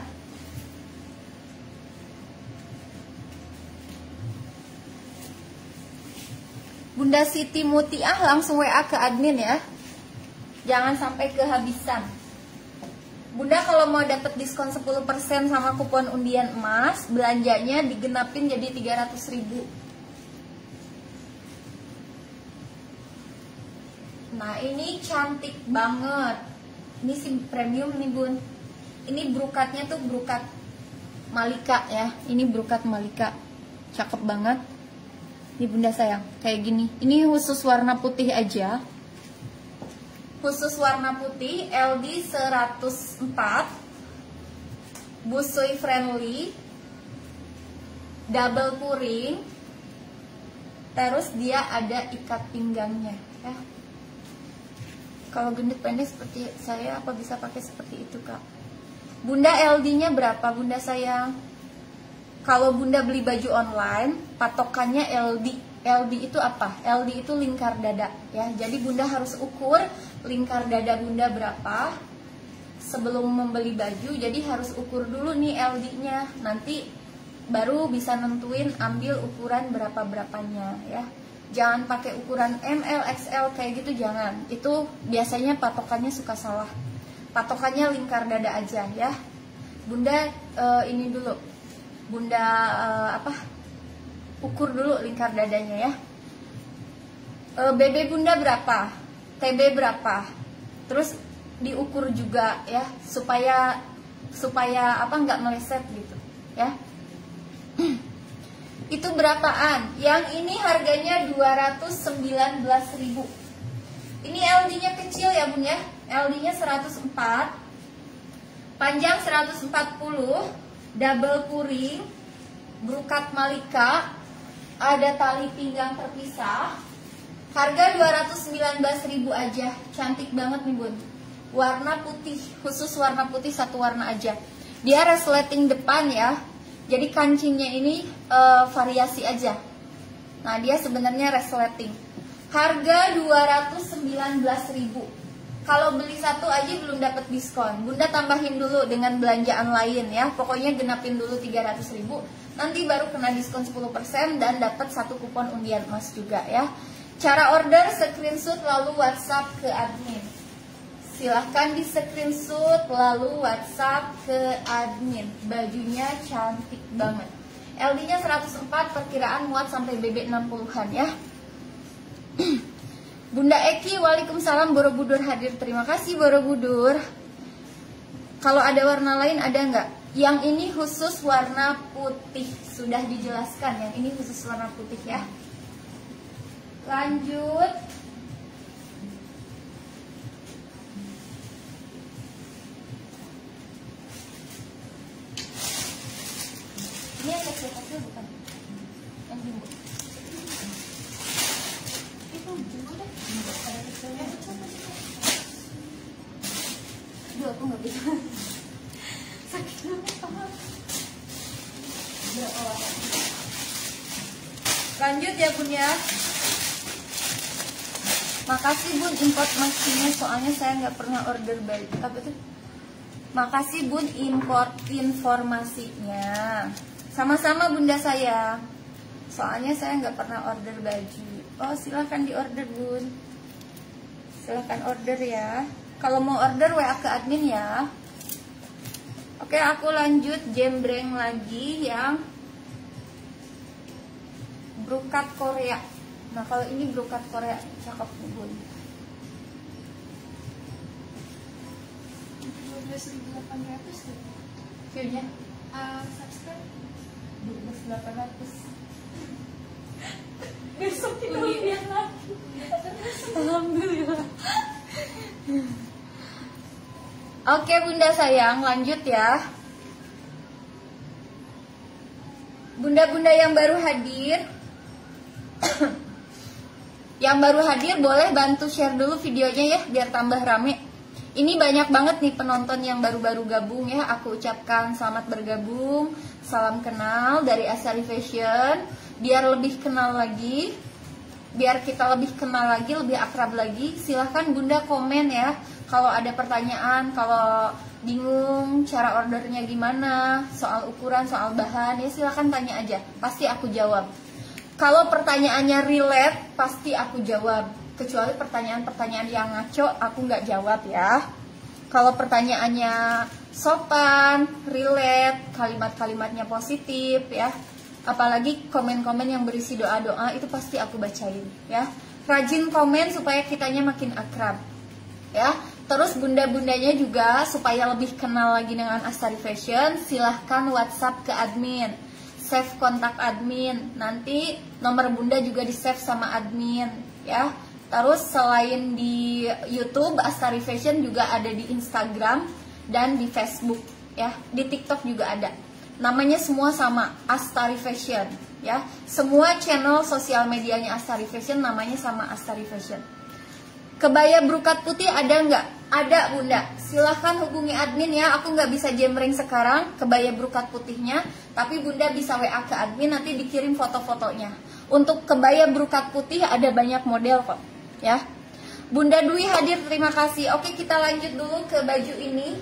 Bunda Siti Mutiah langsung W A ke admin ya. Jangan sampai kehabisan. Bunda kalau mau dapat diskon sepuluh persen sama kupon undian emas, belanjanya digenapin jadi tiga ratus ribu. Nah ini cantik banget. Ini sim premium nih bun. Ini brokatnya tuh brokat Malika ya. Ini brokat Malika, cakep banget. Ini bunda sayang, kayak gini. Ini khusus warna putih aja. Khusus warna putih, L D seratus empat, busui friendly, double puring. Terus dia ada ikat pinggangnya ya. Kalau gendut pendek seperti saya, apa bisa pakai seperti itu kak? Bunda L D-nya berapa bunda sayang? Kalau bunda beli baju online, patokannya L D. L D itu apa? L D itu lingkar dada ya. Jadi bunda harus ukur lingkar dada bunda berapa sebelum membeli baju. Jadi harus ukur dulu nih L D-nya. Nanti baru bisa nentuin ambil ukuran berapa-berapanya ya. Jangan pakai ukuran M L, X L kayak gitu, jangan. Itu biasanya patokannya suka salah. Patokannya lingkar dada aja ya. Bunda uh, ini dulu. Bunda uh, apa? Ukur dulu lingkar dadanya ya. Uh, B B bunda berapa? T B berapa? Terus diukur juga ya supaya supaya apa nggak meleset gitu ya. Itu berapaan? Yang ini harganya dua ratus sembilan belas ribu. Ini L D-nya kecil ya bun ya. L D-nya seratus empat, panjang seratus empat puluh, double puring, brokat Malika, ada tali pinggang terpisah. Harga dua ratus sembilan belas ribu aja. Cantik banget nih bun. Warna putih, khusus warna putih satu warna aja. Dia resleting depan ya. Jadi kancingnya ini e, variasi aja. Nah dia sebenarnya resleting. Harga dua ratus sembilan belas ribu. Kalau beli satu aja belum dapat diskon. Bunda tambahin dulu dengan belanjaan lain ya. Pokoknya genapin dulu tiga ratus ribu. Nanti baru kena diskon sepuluh persen dan dapat satu kupon undian emas juga ya. Cara order screenshot lalu WhatsApp ke admin. Silahkan di screenshot lalu WhatsApp ke admin. Bajunya cantik banget. L D-nya seratus empat, perkiraan muat sampai B B enam puluhan ya. Bunda Eki, waalaikumsalam, Borobudur hadir. Terima kasih Borobudur. Kalau ada warna lain ada nggak? Yang ini khusus warna putih. Sudah dijelaskan, yang ini khusus warna putih ya. Lanjut. Ini yang kecil-kecil bukan? Yang jumbo. Itu jumbo deh. Ada kecilnya. Aduh, aku nggak bisa. Sakit banget. Lanjut ya bun ya. Makasih bun import maskinya, soalnya saya nggak pernah order baju. Apa tuh? Makasih bun import informasinya. Sama-sama bunda saya. Soalnya saya nggak pernah order baju. Oh silahkan di order bun. Silahkan order ya. Kalau mau order W A ke admin ya. Oke aku lanjut jembreng lagi yang brokat Korea. Nah kalau ini brokat Korea cakep nih bun. dua belas ribu delapan ratus tuh. View-nya Uh, subscribe dua belas ribu delapan ratus. besok kita lihat lagi. Alhamdulillah. Oke bunda sayang, lanjut ya. Bunda-bunda yang baru hadir yang baru hadir boleh bantu share dulu videonya ya, biar tambah rame. Ini banyak banget nih penonton yang baru-baru gabung ya. Aku ucapkan selamat bergabung, salam kenal dari Astari Fashion. Biar lebih kenal lagi, biar kita lebih kenal lagi, lebih akrab lagi, silahkan bunda komen ya. Kalau ada pertanyaan, kalau bingung cara ordernya gimana, soal ukuran, soal bahan, ya silahkan tanya aja, pasti aku jawab. Kalau pertanyaannya relate, pasti aku jawab. Kecuali pertanyaan-pertanyaan yang ngaco, aku nggak jawab ya. Kalau pertanyaannya sopan, relate, kalimat-kalimatnya positif ya, apalagi komen-komen yang berisi doa-doa, itu pasti aku bacain ya. Rajin komen supaya kitanya makin akrab ya. Terus bunda-bundanya juga supaya lebih kenal lagi dengan Astari Fashion, silahkan WhatsApp ke admin, save kontak admin, nanti nomor bunda juga di save sama admin ya. Terus selain di YouTube Astari Fashion juga ada di Instagram dan di Facebook ya, di TikTok juga ada. Namanya semua sama, Astari Fashion ya. Semua channel sosial medianya Astari Fashion namanya sama, Astari Fashion. Kebaya brokat putih ada nggak? Ada bunda, silahkan hubungi admin ya. Aku nggak bisa jembreng sekarang kebaya brokat putihnya, tapi bunda bisa W A ke admin, nanti dikirim foto-fotonya. Untuk kebaya brokat putih ada banyak model kok ya. Bunda Dwi hadir, terima kasih. Oke, kita lanjut dulu ke baju ini.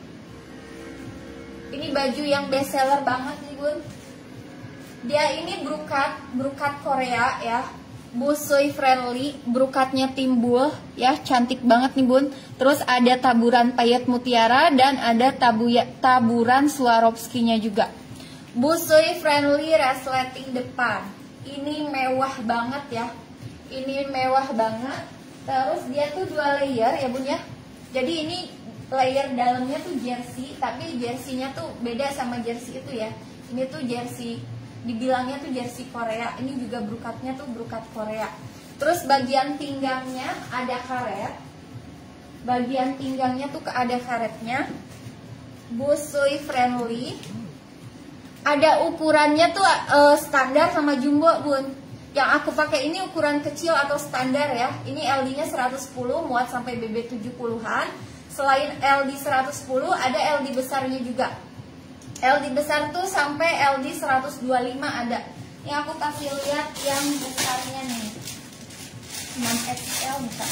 Ini baju yang best seller banget nih bun. Dia ini brokat, brokat Korea ya, busui friendly, brokatnya timbul ya, cantik banget nih bun. Terus ada taburan payet mutiara dan ada tabu taburan Swarovski-nya juga. Busui friendly resleting depan. Ini mewah banget ya. Ini mewah banget. Terus dia tuh dua layer ya bun ya. Jadi ini layer dalamnya tuh jersey, tapi jersey-nya tuh beda sama jersey itu ya. Ini tuh jersey, dibilangnya tuh jersey Korea. Ini juga brokatnya tuh brokat Korea. Terus bagian pinggangnya ada karet. Bagian pinggangnya tuh ada karetnya. Busui friendly. Ada ukurannya tuh uh, standar sama jumbo bun. Yang aku pakai ini ukuran kecil atau standar ya. Ini L D-nya seratus sepuluh, muat sampai B B tujuh puluhan. Selain L D seratus sepuluh, ada L D besarnya juga. L D besar tuh sampai L D seratus dua puluh lima ada. Ini aku kasih lihat yang besarnya nih. enam X L besar.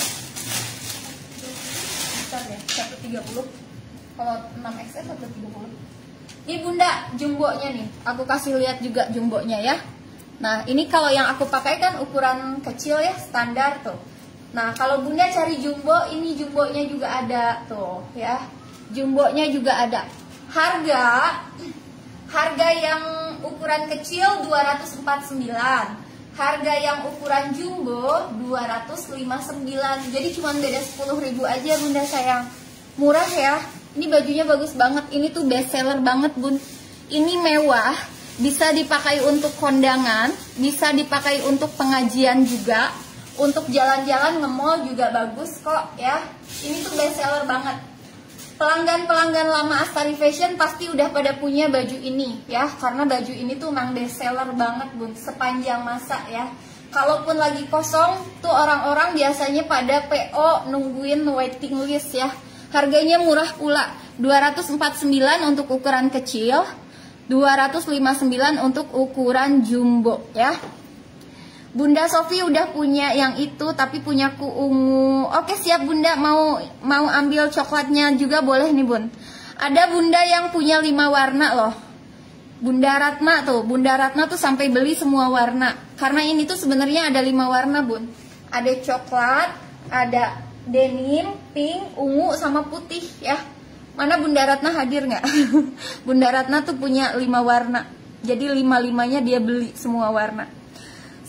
Besar ya, seratus tiga puluh. Kalau enam X L seratus tiga puluh. Ini bunda jumbonya nih. Aku kasih lihat juga jumbonya ya. Nah, ini kalau yang aku pakai kan ukuran kecil ya, standar tuh. Nah, kalau bunda cari jumbo, ini jumbonya juga ada tuh ya. Jumbonya juga ada. Harga harga yang ukuran kecil dua ratus empat puluh sembilan. Harga yang ukuran jumbo dua ratus lima puluh sembilan. Jadi cuma beda sepuluh ribu aja bunda sayang. Murah ya. Ini bajunya bagus banget. Ini tuh best seller banget bun. Ini mewah. Bisa dipakai untuk kondangan, bisa dipakai untuk pengajian juga, untuk jalan-jalan nge-mall juga bagus kok ya. Ini tuh best seller banget. Pelanggan-pelanggan lama Astari Fashion pasti udah pada punya baju ini ya, karena baju ini tuh memang best seller banget bun, sepanjang masa ya. Kalaupun lagi kosong tuh orang-orang biasanya pada P O nungguin waiting list ya. Harganya murah pula, dua ratus empat puluh sembilan untuk ukuran kecil, dua ratus lima puluh sembilan untuk ukuran jumbo ya. Bunda Sofi udah punya yang itu, tapi punyaku ungu. Oke siap bunda, mau mau ambil coklatnya juga boleh nih bun. Ada bunda yang punya lima warna loh. Bunda Ratna tuh, Bunda Ratna tuh sampai beli semua warna. Karena ini tuh sebenarnya ada lima warna bun. Ada coklat, ada denim, pink, ungu sama putih ya. Mana Bunda Ratna hadir nggak? Bunda Ratna tuh punya lima warna. Jadi lima-limanya dia beli semua warna.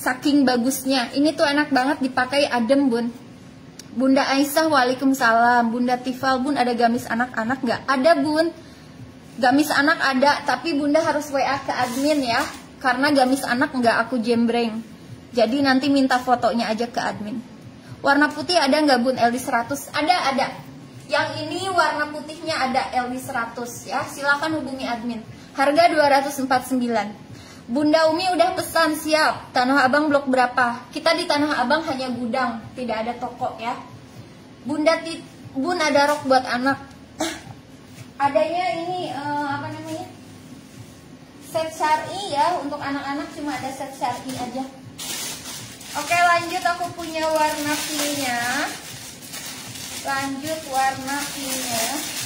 Saking bagusnya. Ini tuh enak banget dipakai, adem bun. Bunda Aisyah, waalaikumsalam. Bunda Tifal, bun ada gamis anak-anak nggak? Ada bun. Gamis anak ada, tapi bunda harus W A ke admin ya. Karena gamis anak nggak aku jembreng. Jadi nanti minta fotonya aja ke admin. Warna putih ada nggak bun? L D seratus? Ada, ada. Yang ini warna putihnya ada L D seratus ya. Silakan hubungi admin. Harga dua ratus empat puluh sembilan. Bunda Umi udah pesan, siap. Tanah Abang blok berapa? Kita di Tanah Abang hanya gudang, tidak ada toko ya. Bunda tit, bun ada rok buat anak. Adanya ini uh, apa namanya? Set syar'i ya, untuk anak-anak cuma ada set syar'i aja. Oke, lanjut, aku punya warna pinknya. Lanjut warna pinknya.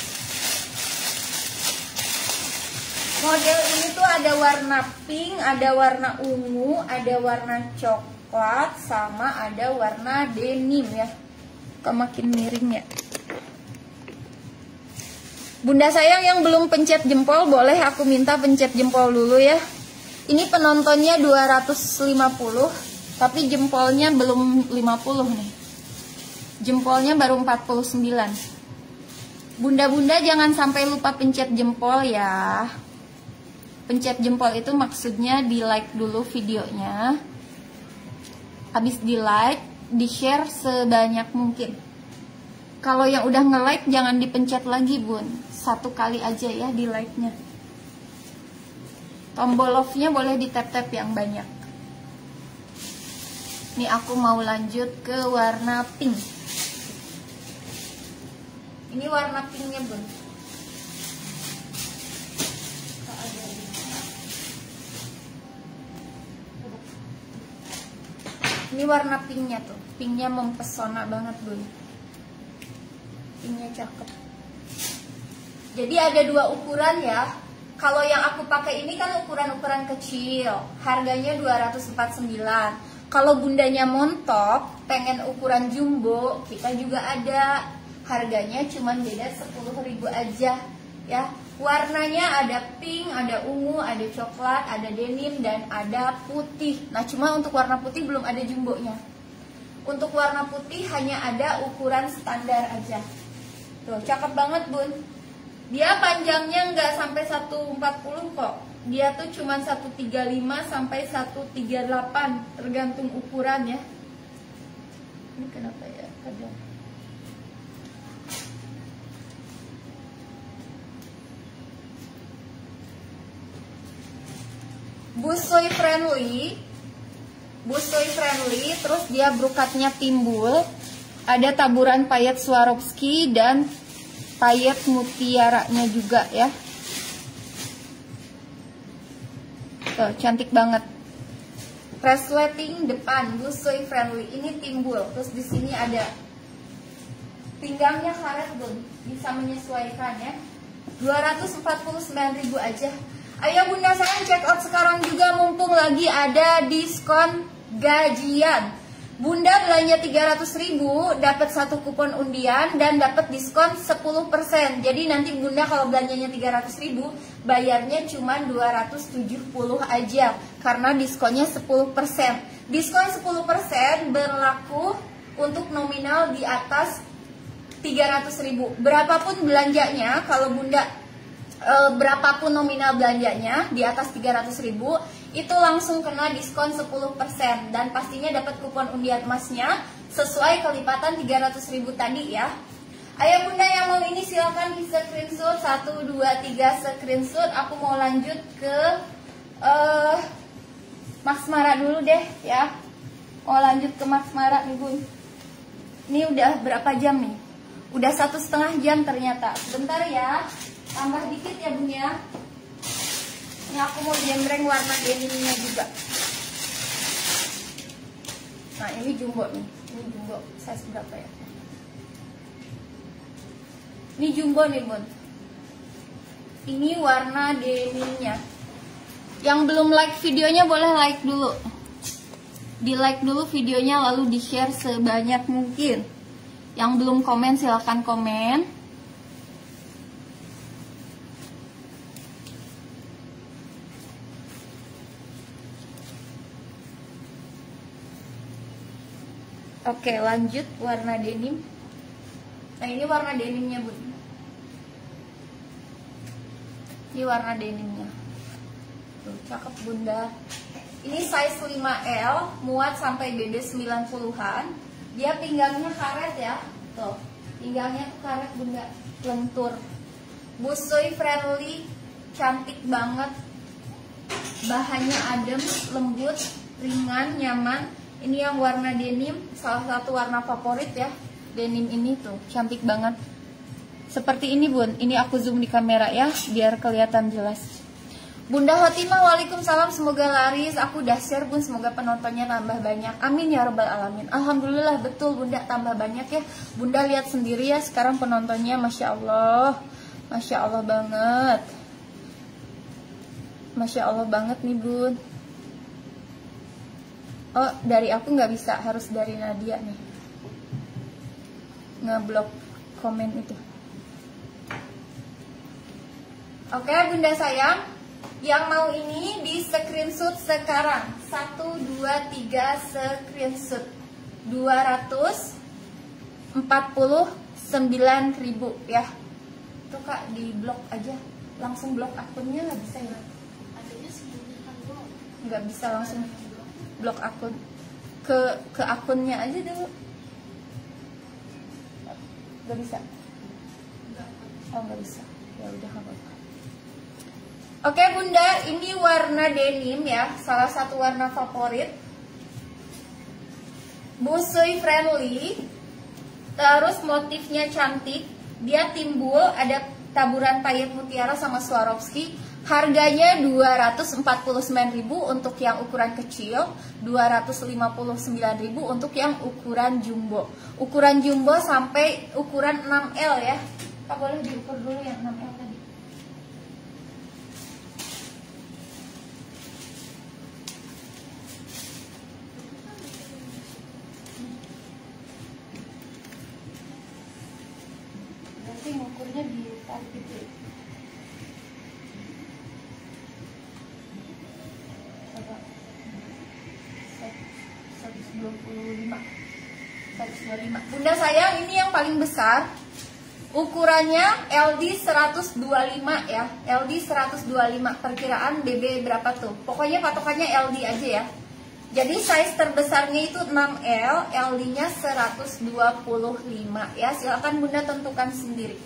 Model ini tuh ada warna pink, ada warna ungu, ada warna coklat, sama ada warna denim ya. Kok makin miring ya. Bunda sayang yang belum pencet jempol, boleh aku minta pencet jempol dulu ya. Ini penontonnya dua ratus lima puluh, tapi jempolnya belum lima puluh nih. Jempolnya baru empat puluh sembilan. Bunda-bunda jangan sampai lupa pencet jempol ya. Pencet jempol itu maksudnya di like dulu videonya. Habis di like, di share sebanyak mungkin. Kalau yang udah nge-like jangan dipencet lagi bun. Satu kali aja ya di like-nya. Tombol love-nya boleh di tap-tap yang banyak. Nih aku mau lanjut ke warna pink. Ini warna pinknya bun. Ini warna pinknya tuh, pinknya mempesona banget bun. Pinknya cakep. Jadi ada dua ukuran ya. Kalau yang aku pakai ini kan ukuran-ukuran kecil, harganya dua ratus empat puluh sembilan. Kalau bundanya montok, pengen ukuran jumbo, kita juga ada. Harganya cuma beda sepuluh ribu aja ya. Warnanya ada pink, ada ungu, ada coklat, ada denim, dan ada putih. Nah cuma untuk warna putih belum ada jumbonya. Untuk warna putih hanya ada ukuran standar aja. Tuh cakep banget bun. Dia panjangnya nggak sampai seratus empat puluh kok. Dia tuh cuma seratus tiga puluh lima sampai seratus tiga puluh delapan, tergantung ukuran ya. Ini kenapa ya kadang. Busoi friendly, busoi friendly, terus dia brokatnya timbul, ada taburan payet Swarovski dan payet mutiaranya juga ya. Tuh, cantik banget. Resleting depan, busoi friendly, ini timbul, terus di sini ada pinggangnya karet bun, bisa menyesuaikan ya. dua ratus empat puluh sembilan ribu aja. Ayo bunda sayang check out sekarang juga mumpung lagi ada diskon gajian. Bunda belanja tiga ratus ribu dapat satu kupon undian dan dapat diskon sepuluh persen. Jadi nanti bunda kalau belanjanya tiga ratus ribu bayarnya cuma dua ratus tujuh puluh aja karena diskonnya sepuluh persen. Diskon sepuluh persen berlaku untuk nominal di atas tiga ratus ribu. Berapapun belanjanya, kalau bunda e, berapapun nominal belanjanya di atas tiga ratus ribu itu langsung kena diskon sepuluh persen dan pastinya dapat kupon undian emasnya sesuai kelipatan tiga ratus ribu tadi ya. Ayo bunda yang mau ini silakan di screenshot satu dua tiga screenshot. Aku mau lanjut ke uh, Max Mara dulu deh ya. Mau lanjut ke Max Mara nih bun. Ini udah berapa jam nih? Udah satu setengah jam ternyata. Sebentar ya, tambah dikit ya bun ya. Ini aku mau jembreng warna denimnya juga. Nah ini jumbo nih. Ini jumbo size berapa ya? Ini jumbo nih bun. Ini warna denimnya. Yang belum like videonya boleh like dulu. Di like dulu videonya lalu di share sebanyak mungkin. Yang belum komen silahkan komen. Oke, lanjut warna denim. Nah, ini warna denimnya, Bun. Ini warna denimnya. Tuh, cakep, Bunda. Ini size lima L, muat sampai B D sembilan puluhan. Dia pinggangnya karet ya. Tuh, pinggangnya tuh karet, Bunda. Lentur. Busui friendly, cantik banget. Bahannya adem, lembut, ringan, nyaman. Ini yang warna denim, salah satu warna favorit ya. Denim ini tuh, cantik banget. Seperti ini, Bun. Ini aku zoom di kamera ya, biar kelihatan jelas. Bunda Hotimah, waalaikumsalam. Semoga laris. Aku udah share, Bun. Semoga penontonnya tambah banyak. Amin ya robbal alamin. Alhamdulillah, betul, Bunda, tambah banyak ya. Bunda lihat sendiri ya, sekarang penontonnya, masya Allah, masya Allah banget. Masya Allah banget nih, Bun. Oh, dari aku nggak bisa, harus dari Nadia nih. Ngeblok komen itu. Oke, Bunda sayang, yang mau ini di screenshot sekarang. Satu, dua, tiga, screenshot. Dua ratus empat puluh sembilan ribu ya. Tuh Kak, di blok aja. Langsung blok akunnya nggak bisa ya? Adanya sebelumnya kan blok. Nggak bisa langsung blok akun. Ke ke akunnya aja dulu. Nggak bisa. Oh, nggak bisa. Ya udah, nggak apa-apa. Oke, Bunda, ini warna denim ya, salah satu warna favorit. Busui friendly. Terus motifnya cantik. Dia timbul ada taburan payet mutiara sama Swarovski. Harganya dua ratus empat puluh sembilan ribu untuk yang ukuran kecil, dua ratus lima puluh sembilan ribu untuk yang ukuran jumbo. Ukuran jumbo sampai ukuran enam L ya. Pak, boleh diukur dulu yang enam L tadi. Berarti ngukurnya di tarik gitu. seratus dua puluh lima. Bunda sayang, ini yang paling besar. Ukurannya L D seratus dua puluh lima ya. L D seratus dua puluh lima. Perkiraan B B berapa tuh? Pokoknya patokannya L D aja ya. Jadi size terbesarnya itu enam L, L D-nya seratus dua puluh lima ya. Silakan Bunda tentukan sendiri.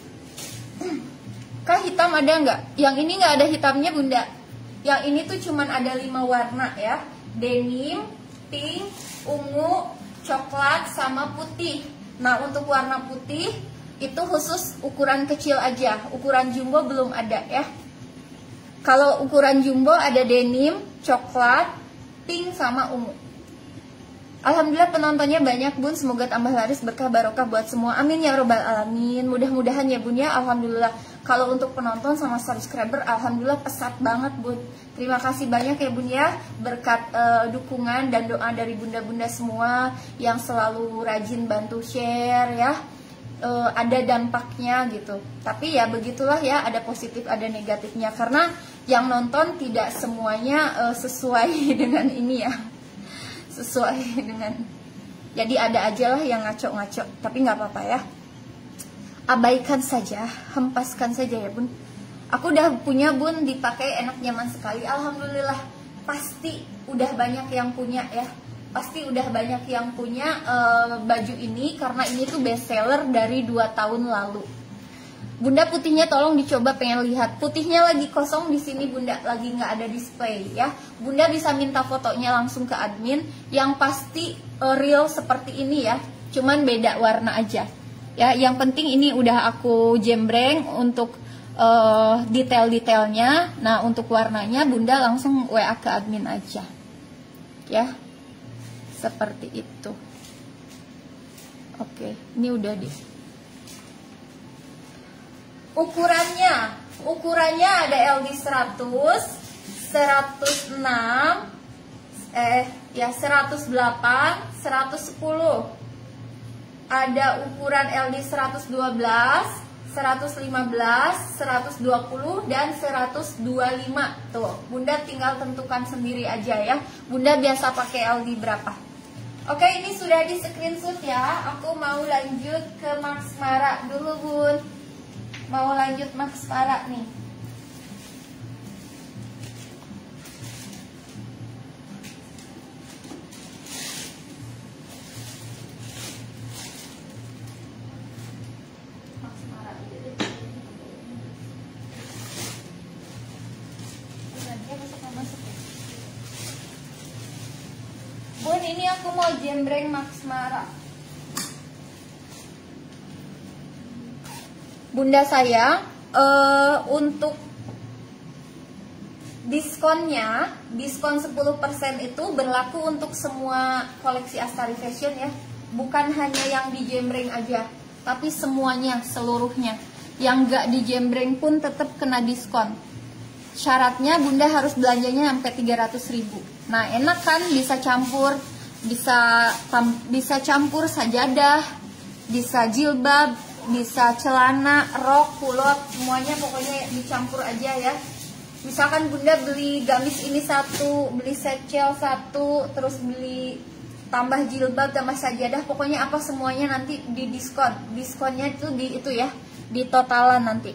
Kak, hitam ada nggak? Yang ini nggak ada hitamnya, Bunda. Yang ini tuh cuman ada lima warna ya. Denim, pink, ungu, coklat, sama putih. Nah, untuk warna putih itu khusus ukuran kecil aja. Ukuran jumbo belum ada ya. Kalau ukuran jumbo ada denim, coklat, pink, sama ungu. Alhamdulillah penontonnya banyak, Bun. Semoga tambah laris, berkah barokah buat semua. Amin ya robbal alamin. Mudah-mudahan ya, Bun ya. Alhamdulillah. Kalau untuk penonton sama subscriber, alhamdulillah pesat banget, Bun. Terima kasih banyak ya, Bun ya. Berkat uh, dukungan dan doa dari bunda-bunda semua yang selalu rajin bantu share ya. Uh, ada dampaknya gitu. Tapi ya begitulah ya, ada positif ada negatifnya. Karena yang nonton tidak semuanya uh, sesuai dengan ini ya. Sesuai dengan, jadi ada aja lah yang ngaco-ngaco, tapi nggak apa-apa ya, abaikan saja, hempaskan saja ya, Bun. Aku udah punya, Bun, dipakai enak nyaman sekali, alhamdulillah. Pasti udah banyak yang punya ya, pasti udah banyak yang punya uh, baju ini, karena ini tuh best seller dari dua tahun lalu. Bunda, putihnya tolong dicoba, pengen lihat. Putihnya lagi kosong di sini, Bunda, lagi nggak ada display ya. Bunda bisa minta fotonya langsung ke admin. Yang pasti uh, real seperti ini ya, cuman beda warna aja. Ya, yang penting ini udah aku jembreng untuk uh, detail-detailnya. Nah, untuk warnanya Bunda langsung W A ke admin aja. Ya, seperti itu. Oke, ini udah di. Ukurannya, ukurannya ada L D seratus, seratus enam, eh ya seratus delapan, seratus sepuluh. Ada ukuran L D seratus dua belas, seratus lima belas, seratus dua puluh dan seratus dua puluh lima. Tuh, Bunda tinggal tentukan sendiri aja ya. Bunda biasa pakai L D berapa? Oke, ini sudah di screenshot ya. Aku mau lanjut ke Max Mara dulu, Bun. Mau lanjut Max Mara nih. Max Mara aja deh. Dia masuk ya. Bun, ini aku mau jembreng Max Mara. Bunda saya, uh, untuk diskonnya, diskon sepuluh persen itu berlaku untuk semua koleksi Astari Fashion ya. Bukan hanya yang di jembreng aja, tapi semuanya, seluruhnya. Yang gak di jembreng pun tetap kena diskon. Syaratnya Bunda harus belanjanya sampai tiga ratus ribu. Nah, enak kan, bisa campur, bisa tam, bisa campur sajadah, bisa jilbab, bisa celana, rok, kulot, semuanya pokoknya dicampur aja ya. Misalkan Bunda beli gamis ini satu, beli secel satu, terus beli tambah jilbab, tambah sajadah, pokoknya apa semuanya nanti di diskon. Diskonnya itu di itu ya, di totalan nanti.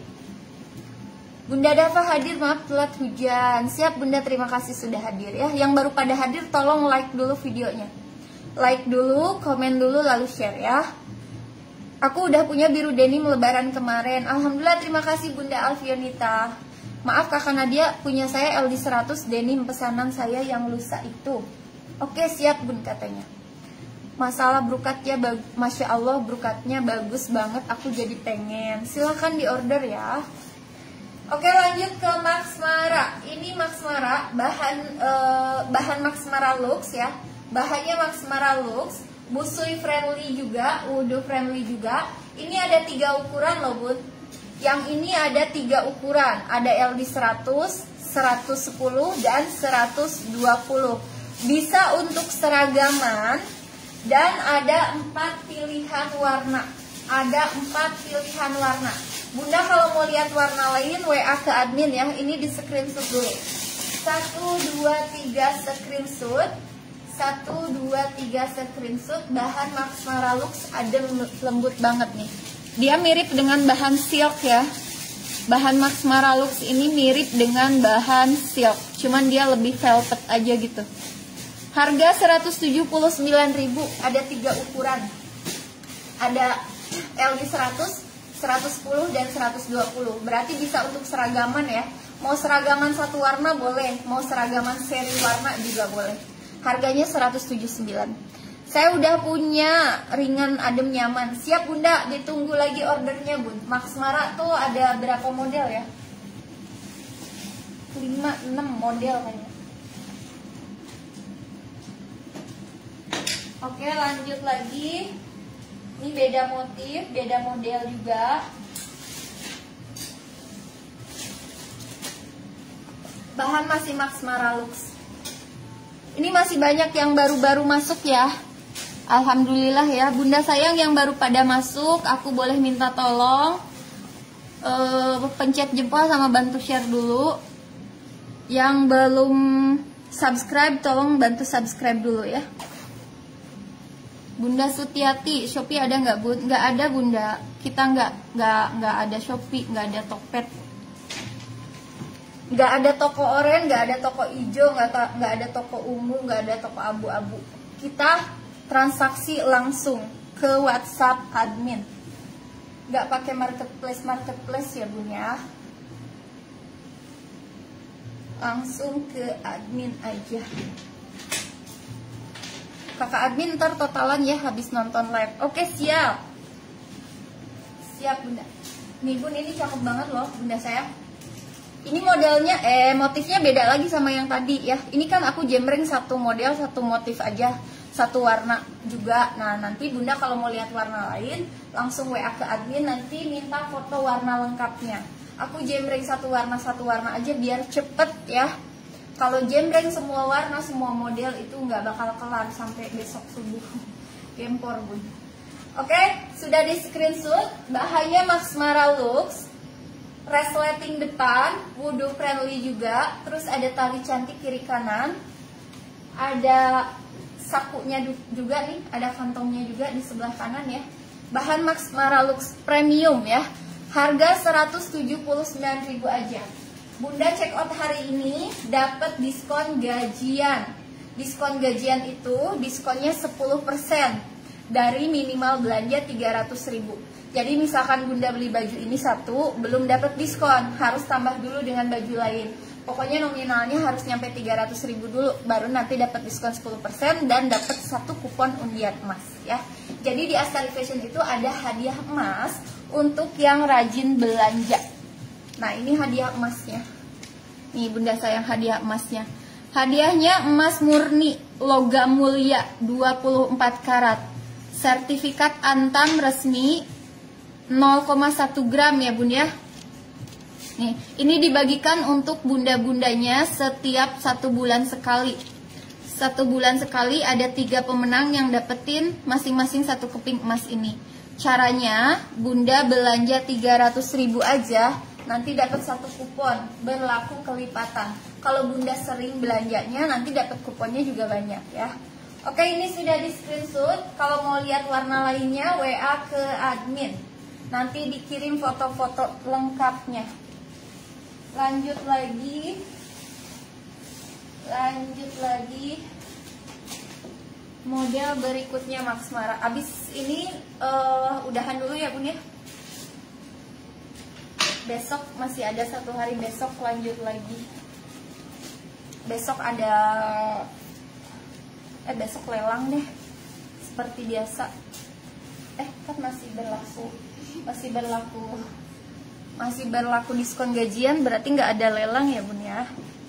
Bunda Dava hadir, maaf telat hujan. Siap Bunda, terima kasih sudah hadir ya. Yang baru pada hadir tolong like dulu videonya. Like dulu, komen dulu, lalu share ya. Aku udah punya biru denim lebaran kemarin. Alhamdulillah, terima kasih Bunda Alfionita. Maaf Kakak Nadia, punya saya L D seratus denim pesanan saya yang lusa itu. Oke, siap Bun katanya. Masalah brokatnya, Masya Allah brokatnya bagus banget. Aku jadi pengen. Silahkan di order ya. Oke, lanjut ke Max Mara. Ini Max Mara, bahan eh, bahan Max Mara Lux ya. Bahannya Max Mara Lux, busui friendly juga, wudu friendly juga. Ini ada tiga ukuran loh Bun. Yang ini ada tiga ukuran, ada L D seratus, seratus sepuluh, dan seratus dua puluh. Bisa untuk seragaman, dan ada empat pilihan warna. Ada empat pilihan warna. Bunda kalau mau lihat warna lain W A ke admin ya. Ini di screenshot dulu. Satu, dua, tiga screenshot. Satu, dua, tiga screenshot. Bahan Max Mara Lux adem, lembut banget nih. Dia mirip dengan bahan silk ya. Bahan Max Mara Lux ini mirip dengan bahan silk, cuman dia lebih velvet aja gitu. Harga seratus tujuh puluh sembilan ribu. Ada tiga ukuran. Ada L D seratus, seratus sepuluh, dan seratus dua puluh. Berarti bisa untuk seragaman ya. Mau seragaman satu warna boleh, mau seragaman seri warna juga boleh. Harganya seratus tujuh puluh sembilan. Saya udah punya ringan, adem, nyaman. Siap Bunda, ditunggu lagi ordernya Bun. Max Mara tuh ada berapa model ya? lima, enam model kayaknya. Oke, lanjut lagi. Ini beda motif, beda model juga. Bahan masih Max Mara Lux. Ini masih banyak yang baru-baru masuk ya. Alhamdulillah ya. Bunda sayang yang baru pada masuk, aku boleh minta tolong uh, pencet jempol sama bantu share dulu. Yang belum subscribe tolong bantu subscribe dulu ya. Bunda Sutiati, Shopee ada nggak Bun? Nggak ada Bunda. Kita nggak nggak nggak ada Shopee, nggak ada Tokped, nggak ada toko oranye, nggak ada toko hijau, nggak nggak ada toko ungu, nggak ada toko abu-abu. Kita transaksi langsung ke WhatsApp admin. Nggak pakai marketplace marketplace ya Bun ya. Langsung ke admin aja. Kakak admin ntar totalan ya habis nonton live. Oke, siap. Siap Bunda. Nih Bun, ini cakep banget loh Bunda sayang. Ini modelnya, eh motifnya beda lagi sama yang tadi ya. Ini kan aku jembreng satu model, satu motif aja, satu warna juga. Nah nanti Bunda kalau mau lihat warna lain, langsung W A ke admin, nanti minta foto warna lengkapnya. Aku jembreng satu warna, satu warna aja biar cepet ya. Kalau jembreng semua warna, semua model itu nggak bakal kelar sampai besok subuh. Gempor Bun. Oke, sudah di screenshot. Bahannya Max Mara Lux, resleting depan, wudu friendly juga. Terus ada tali cantik kiri kanan. Ada sakunya juga nih, ada kantongnya juga di sebelah kanan ya. Bahan Max Mara Lux Premium ya. Harga seratus tujuh puluh sembilan ribu aja. Bunda check out hari ini dapat diskon gajian. Diskon gajian itu diskonnya sepuluh persen dari minimal belanja tiga ratus ribu. Jadi misalkan Bunda beli baju ini satu, belum dapat diskon, harus tambah dulu dengan baju lain. Pokoknya nominalnya harus nyampe tiga ratus ribu dulu, baru nanti dapat diskon sepuluh persen dan dapat satu kupon undian emas ya. Jadi di Astari Fashion itu ada hadiah emas untuk yang rajin belanja. Nah, ini hadiah emasnya. Nih Bunda sayang hadiah emasnya. Hadiahnya emas murni logam mulia dua puluh empat karat. Sertifikat Antam resmi nol koma satu gram ya Bun ya. Nih, ini dibagikan untuk bunda-bundanya setiap satu bulan sekali. Satu bulan sekali ada tiga pemenang yang dapetin masing-masing satu keping emas ini. Caranya, Bunda belanja tiga ratus ribu aja, nanti dapat satu kupon, berlaku kelipatan. Kalau Bunda sering belanjanya, nanti dapat kuponnya juga banyak ya. Oke, ini sudah di screenshot. Kalau mau lihat warna lainnya, W A ke admin. Nanti dikirim foto-foto lengkapnya. Lanjut lagi, lanjut lagi, model berikutnya Max Mara. Abis ini uh, udahan dulu ya Bun ya. Besok masih ada satu hari, besok lanjut lagi. Besok ada, eh besok lelang deh, seperti biasa. Eh kan masih berlaku, masih berlaku. Masih berlaku diskon gajian, berarti nggak ada lelang ya Bun ya.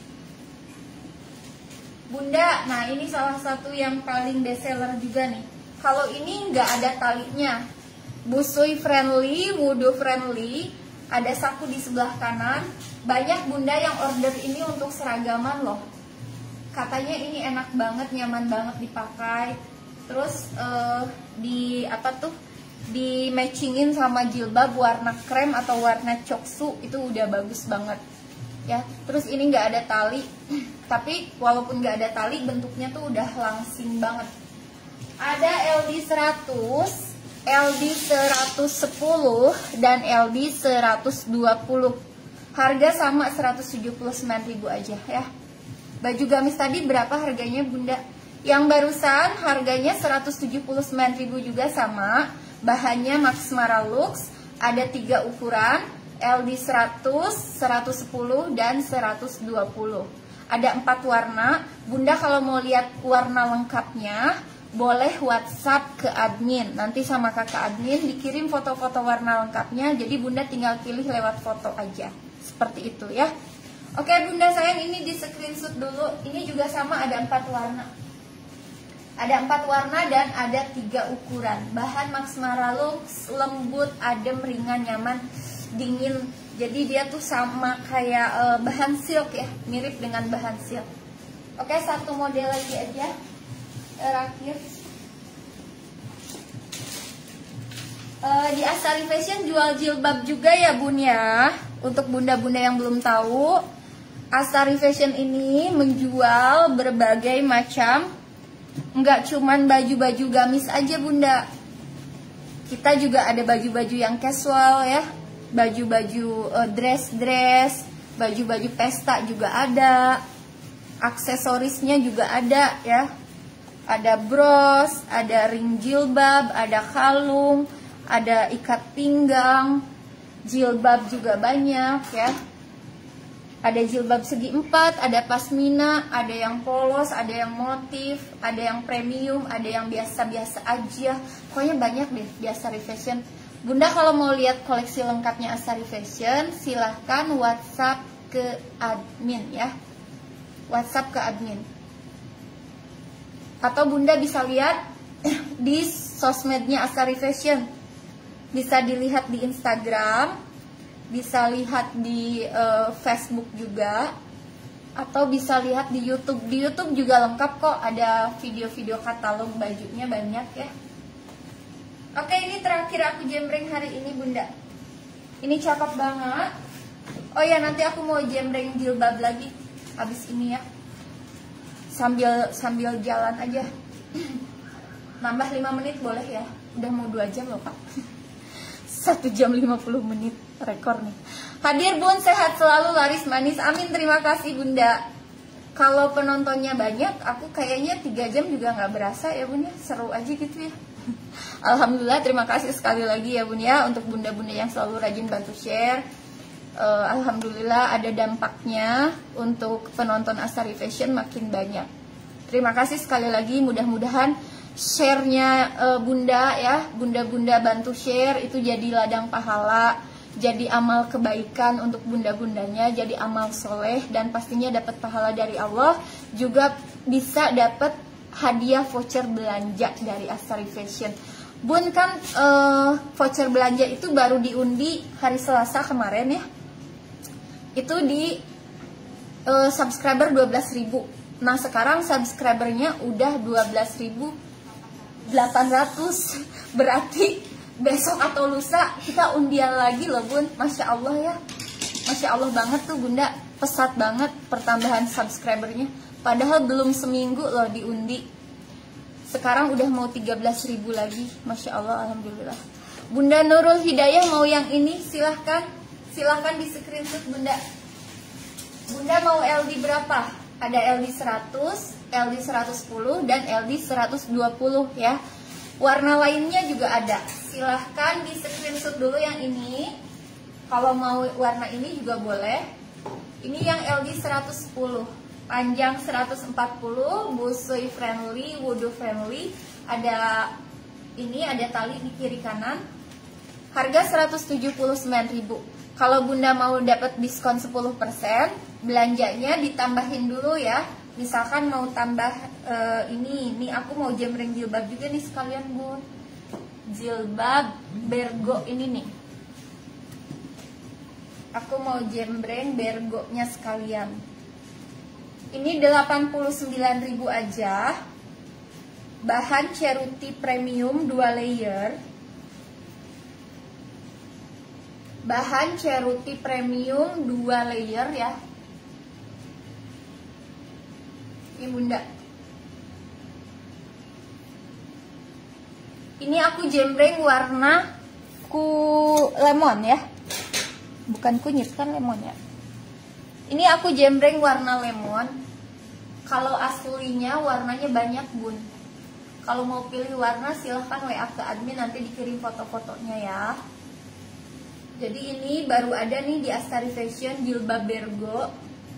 Bunda, nah ini salah satu yang paling best seller juga nih. Kalau ini nggak ada talinya, busui friendly, wudhu friendly, ada saku di sebelah kanan. Banyak Bunda yang order ini untuk seragaman loh. Katanya ini enak banget, nyaman banget dipakai. Terus uh, di apa tuh? Di matchingin sama jilbab warna krem atau warna coksu, itu udah bagus banget ya. Terus ini nggak ada tali, tapi walaupun nggak ada tali bentuknya tuh udah langsing banget. Ada L D seratus, L D seratus sepuluh dan L D seratus dua puluh. Harga sama seratus tujuh puluh sembilan ribu aja ya. Baju gamis tadi berapa harganya Bunda? Yang barusan harganya seratus tujuh puluh sembilan ribu juga sama. Bahannya Max Mara Lux, ada tiga ukuran, L D seratus, seratus sepuluh, dan seratus dua puluh. Ada empat warna. Bunda kalau mau lihat warna lengkapnya, boleh WhatsApp ke admin. Nanti sama kakak admin dikirim foto-foto warna lengkapnya, jadi Bunda tinggal pilih lewat foto aja. Seperti itu ya. Oke Bunda sayang, ini di screenshot dulu. Ini juga sama, ada empat warna. Ada empat warna dan ada tiga ukuran. Bahan Max Mara Lux, lembut, adem, ringan, nyaman, dingin. Jadi dia tuh sama kayak e, bahan silk ya, mirip dengan bahan silk. Oke, satu model lagi aja, terakhir. E, di Astari Fashion jual jilbab juga ya Bun ya. Untuk bunda-bunda yang belum tahu, Astari Fashion ini menjual berbagai macam. Enggak cuman baju-baju gamis aja Bunda. Kita juga ada baju-baju yang casual ya. Baju-baju uh, dress-dress, baju-baju pesta juga ada. Aksesorisnya juga ada ya. Ada bros, ada ring jilbab, ada kalung, ada ikat pinggang. Jilbab juga banyak ya. Ada jilbab segi empat, ada pasmina, ada yang polos, ada yang motif, ada yang premium, ada yang biasa-biasa aja. Pokoknya banyak deh di Astari Fashion. Bunda kalau mau lihat koleksi lengkapnya Astari Fashion, silahkan WhatsApp ke admin ya. WhatsApp ke admin. Atau Bunda bisa lihat di sosmednya Astari Fashion. Bisa dilihat di Instagram, bisa lihat di uh, Facebook juga, atau bisa lihat di YouTube. Di YouTube juga lengkap kok, ada video-video katalog bajunya banyak ya. Oke, ini terakhir aku jembreng hari ini Bunda. Ini cakep banget. Oh ya, nanti aku mau jembreng jilbab lagi habis ini ya. Sambil sambil jalan aja. Nambah lima menit boleh ya? Udah mau dua jam loh Pak. Satu jam lima puluh menit rekor nih. Hadir Bun, sehat selalu, laris manis. Amin, terima kasih Bunda. Kalau penontonnya banyak, aku kayaknya tiga jam juga nggak berasa ya Bun ya. Seru aja gitu ya. Alhamdulillah, terima kasih sekali lagi ya Bun ya untuk bunda-bunda yang selalu rajin bantu share. uh, Alhamdulillah ada dampaknya untuk penonton Astari Fashion makin banyak. Terima kasih sekali lagi, mudah-mudahan share-nya uh, bunda ya, bunda-bunda bantu share itu jadi ladang pahala, jadi amal kebaikan untuk bunda-bundanya, jadi amal soleh, dan pastinya dapat pahala dari Allah, juga bisa dapat hadiah voucher belanja dari Astari Fashion. Bun kan uh, voucher belanja itu baru diundi hari Selasa kemarin ya. Itu di uh, subscriber dua belas ribu. Nah sekarang subscribernya udah dua belas ribu delapan ratus. Berarti besok atau lusa kita undian lagi loh Bun. Masya Allah ya. Masya Allah banget tuh Bunda. Pesat banget pertambahan subscribernya. Padahal belum seminggu loh diundi. Sekarang udah mau tiga belas ribu lagi. Masya Allah, Alhamdulillah. Bunda Nurul Hidayah mau yang ini, silahkan. Silahkan di screenshot Bunda. Bunda mau L D berapa? Ada L D seratus, L D seratus sepuluh, dan L D seratus dua puluh ya. Warna lainnya juga ada. Silahkan di screenshot dulu yang ini. Kalau mau warna ini juga boleh. Ini yang L D seratus sepuluh. Panjang seratus empat puluh, busui friendly, wudu friendly. Ada ini, ada tali di kiri kanan. Harga seratus tujuh puluh sembilan ribu. Kalau Bunda mau dapat diskon sepuluh persen, belanjanya ditambahin dulu ya. Misalkan mau tambah uh, ini, ini aku mau jembreng jilbab juga nih sekalian Bun. Jilbab bergo ini nih. Aku mau jembreng bergonya sekalian. Ini delapan puluh sembilan ribu aja. Bahan ceruti premium dua layer. Bahan ceruti premium dua layer ya. Ini Bunda. Ini aku jembreng warna ku lemon ya. Bukan kunyit kan lemon ya. Ini aku jembreng warna lemon. Kalau aslinya warnanya banyak Bun. Kalau mau pilih warna silahkan W A ke admin, nanti dikirim foto-fotonya ya. Jadi ini baru ada nih di Astari Fashion jilbab bergo.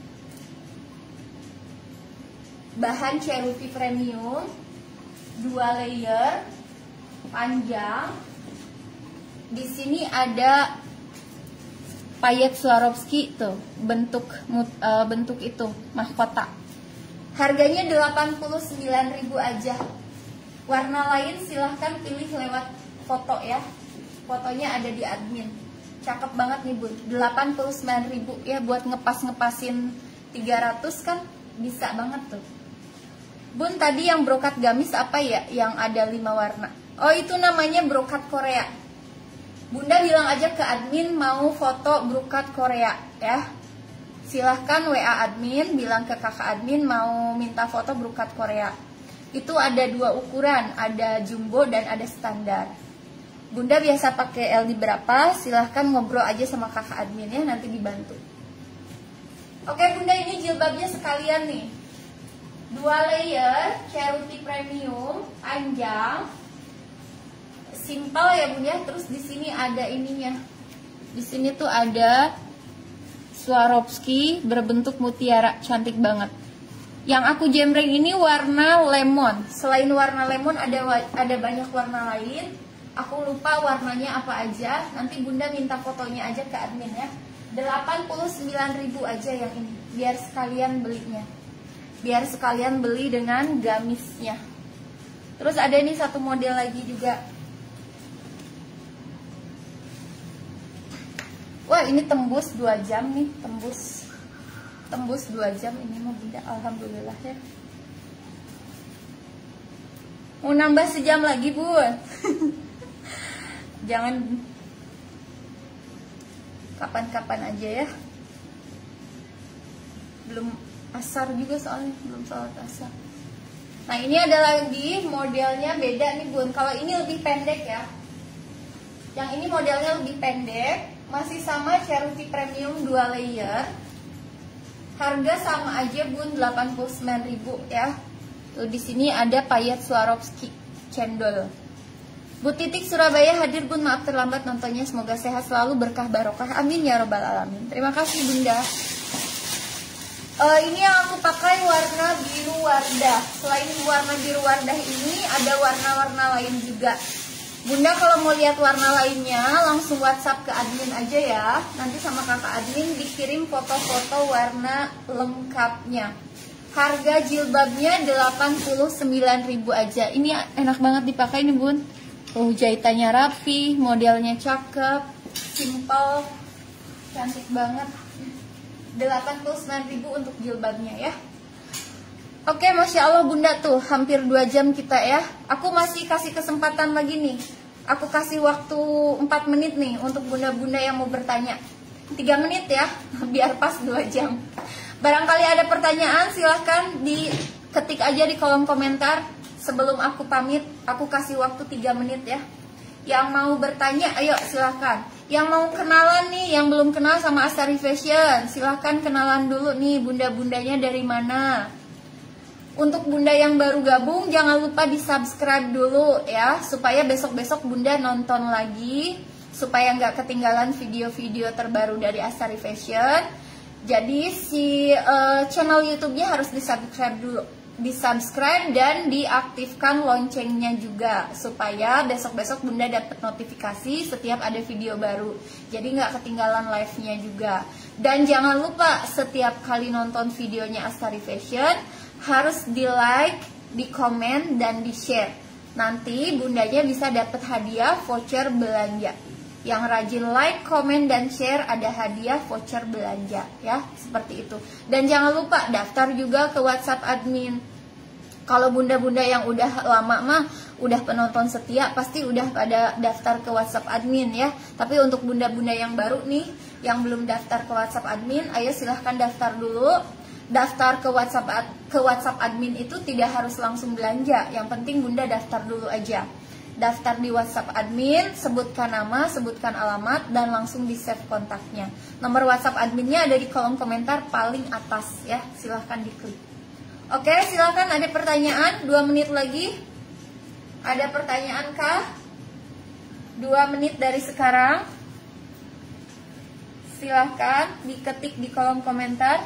Bahan ceruti premium dua layer, panjang. Di sini ada payet Swarovski tuh, bentuk uh, bentuk itu mahkota. Harganya delapan puluh sembilan ribu aja. Warna lain silahkan pilih lewat foto ya. Fotonya ada di admin. Cakep banget nih Bun. delapan puluh sembilan ribu ya, buat ngepas-ngepasin tiga ratus kan bisa banget tuh. Bun, tadi yang brokat gamis apa ya yang ada lima warna? Oh, itu namanya brokat Korea. Bunda bilang aja ke admin mau foto brokat Korea ya. Silahkan W A admin, bilang ke kakak admin mau minta foto brokat Korea. Itu ada dua ukuran, ada jumbo dan ada standar. Bunda biasa pakai L D berapa? Silahkan ngobrol aja sama kakak admin ya, nanti dibantu. Oke Bunda, ini jilbabnya sekalian nih. Dua layer, ceruti premium, panjang. Simpel ya Bunda. Terus di sini ada ininya. Di sini tuh ada Swarovski berbentuk mutiara, cantik banget. Yang aku jembreng ini warna lemon. Selain warna lemon ada ada banyak warna lain. Aku lupa warnanya apa aja. Nanti Bunda minta fotonya aja ke admin ya. delapan puluh sembilan ribu aja yang ini. Biar sekalian belinya. Biar sekalian beli dengan gamisnya. Terus ada ini satu model lagi juga. Wah, ini tembus dua jam nih, tembus tembus dua jam ini mau Bunda, alhamdulillah ya. Mau nambah sejam lagi Bun. Jangan, kapan-kapan aja ya. Belum asar juga soalnya, belum sholat asar. Nah ini ada lagi modelnya beda nih bun. Kalau ini lebih pendek ya. Yang ini modelnya lebih pendek, masih sama Ceruti Premium dua layer. Harga sama aja bun, delapan puluh sembilan ribu ya. Tuh di sini ada payet Swarovski cendol. Bu Titik Surabaya hadir bun, maaf terlambat nontonnya, semoga sehat selalu, berkah barokah, amin ya robbal alamin. Terima kasih bunda. Uh, ini yang aku pakai warna biru wardah. Selain warna biru wardah ini ada warna-warna lain juga. Bunda kalau mau lihat warna lainnya langsung WhatsApp ke admin aja ya. Nanti sama kakak admin dikirim foto-foto warna lengkapnya. Harga jilbabnya delapan puluh sembilan ribu aja. Ini enak banget dipakai nih bun. Oh, jahitannya rapi, modelnya cakep, simple, cantik banget. delapan puluh sembilan ribu untuk jilbabnya ya. Oke, Masya Allah bunda tuh hampir dua jam kita ya. Aku masih kasih kesempatan lagi nih. Aku kasih waktu empat menit nih untuk bunda-bunda yang mau bertanya. tiga menit ya, biar pas dua jam. Barangkali ada pertanyaan silahkan diketik aja di kolom komentar. Sebelum aku pamit, aku kasih waktu tiga menit ya. Yang mau bertanya, ayo silahkan. Yang mau kenalan nih, yang belum kenal sama Astari Fashion, silahkan kenalan dulu nih bunda-bundanya dari mana. Untuk bunda yang baru gabung, jangan lupa di subscribe dulu ya, supaya besok-besok bunda nonton lagi, supaya nggak ketinggalan video-video terbaru dari Astari Fashion. Jadi si uh, channel YouTube-nya harus di subscribe dulu. Di subscribe dan diaktifkan loncengnya juga supaya besok-besok bunda dapat notifikasi setiap ada video baru, jadi nggak ketinggalan live-nya juga. Dan jangan lupa setiap kali nonton videonya Astari Fashion harus di like, di komen, dan di share. Nanti bundanya bisa dapat hadiah voucher belanja. Yang rajin like, komen, dan share ada hadiah voucher belanja ya, seperti itu. Dan jangan lupa daftar juga ke WhatsApp admin. Kalau bunda-bunda yang udah lama mah udah penonton setia pasti udah pada daftar ke WhatsApp admin ya. Tapi untuk bunda-bunda yang baru nih yang belum daftar ke WhatsApp admin, ayo silahkan daftar dulu. Daftar ke WhatsApp ke WhatsApp admin itu tidak harus langsung belanja. Yang penting bunda daftar dulu aja. Daftar di WhatsApp admin, sebutkan nama, sebutkan alamat, dan langsung di save kontaknya. Nomor WhatsApp adminnya ada di kolom komentar paling atas ya, silahkan diklik. Oke, silahkan ada pertanyaan, dua menit lagi. Ada pertanyaan kah? Dua menit dari sekarang. Silahkan diketik di kolom komentar.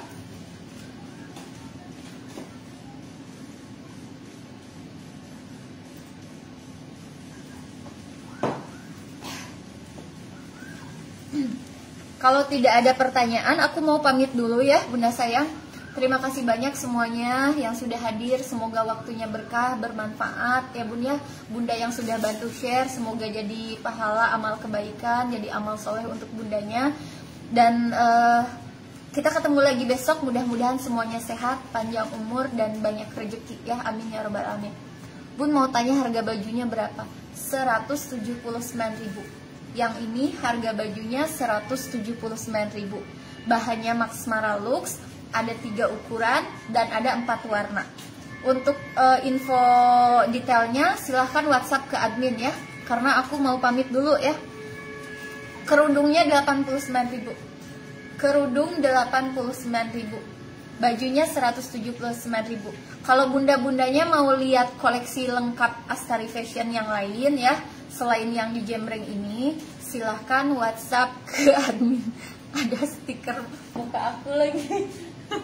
Kalau tidak ada pertanyaan, aku mau pamit dulu ya bunda sayang. Terima kasih banyak semuanya yang sudah hadir. Semoga waktunya berkah, bermanfaat ya bun ya. Bunda yang sudah bantu share, semoga jadi pahala amal kebaikan, jadi amal soleh untuk bundanya. Dan uh, kita ketemu lagi besok. Mudah-mudahan semuanya sehat, panjang umur, dan banyak rezeki ya. Amin ya robbal alamin. Bun mau tanya harga bajunya berapa? seratus tujuh puluh sembilan ribu. Yang ini harga bajunya seratus tujuh puluh sembilan ribu. Bahannya Max Mara Lux, ada tiga ukuran dan ada empat warna. Untuk uh, info detailnya silahkan WhatsApp ke admin ya, karena aku mau pamit dulu ya. Kerudungnya delapan puluh sembilan ribu. Kerudung delapan puluh sembilan ribu. Bajunya seratus tujuh puluh sembilan ribu. Kalau bunda-bundanya mau lihat koleksi lengkap Astari Fashion yang lain ya, selain yang di Jembreng ini, silahkan WhatsApp ke admin. Ada stiker muka aku lagi.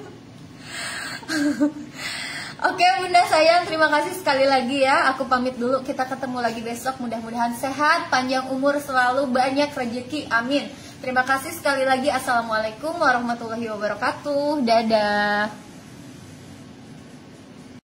Oke bunda sayang, terima kasih sekali lagi ya. Aku pamit dulu, kita ketemu lagi besok. Mudah-mudahan sehat, panjang umur, selalu banyak rezeki, amin. Terima kasih sekali lagi. Assalamualaikum warahmatullahi wabarakatuh. Dadah.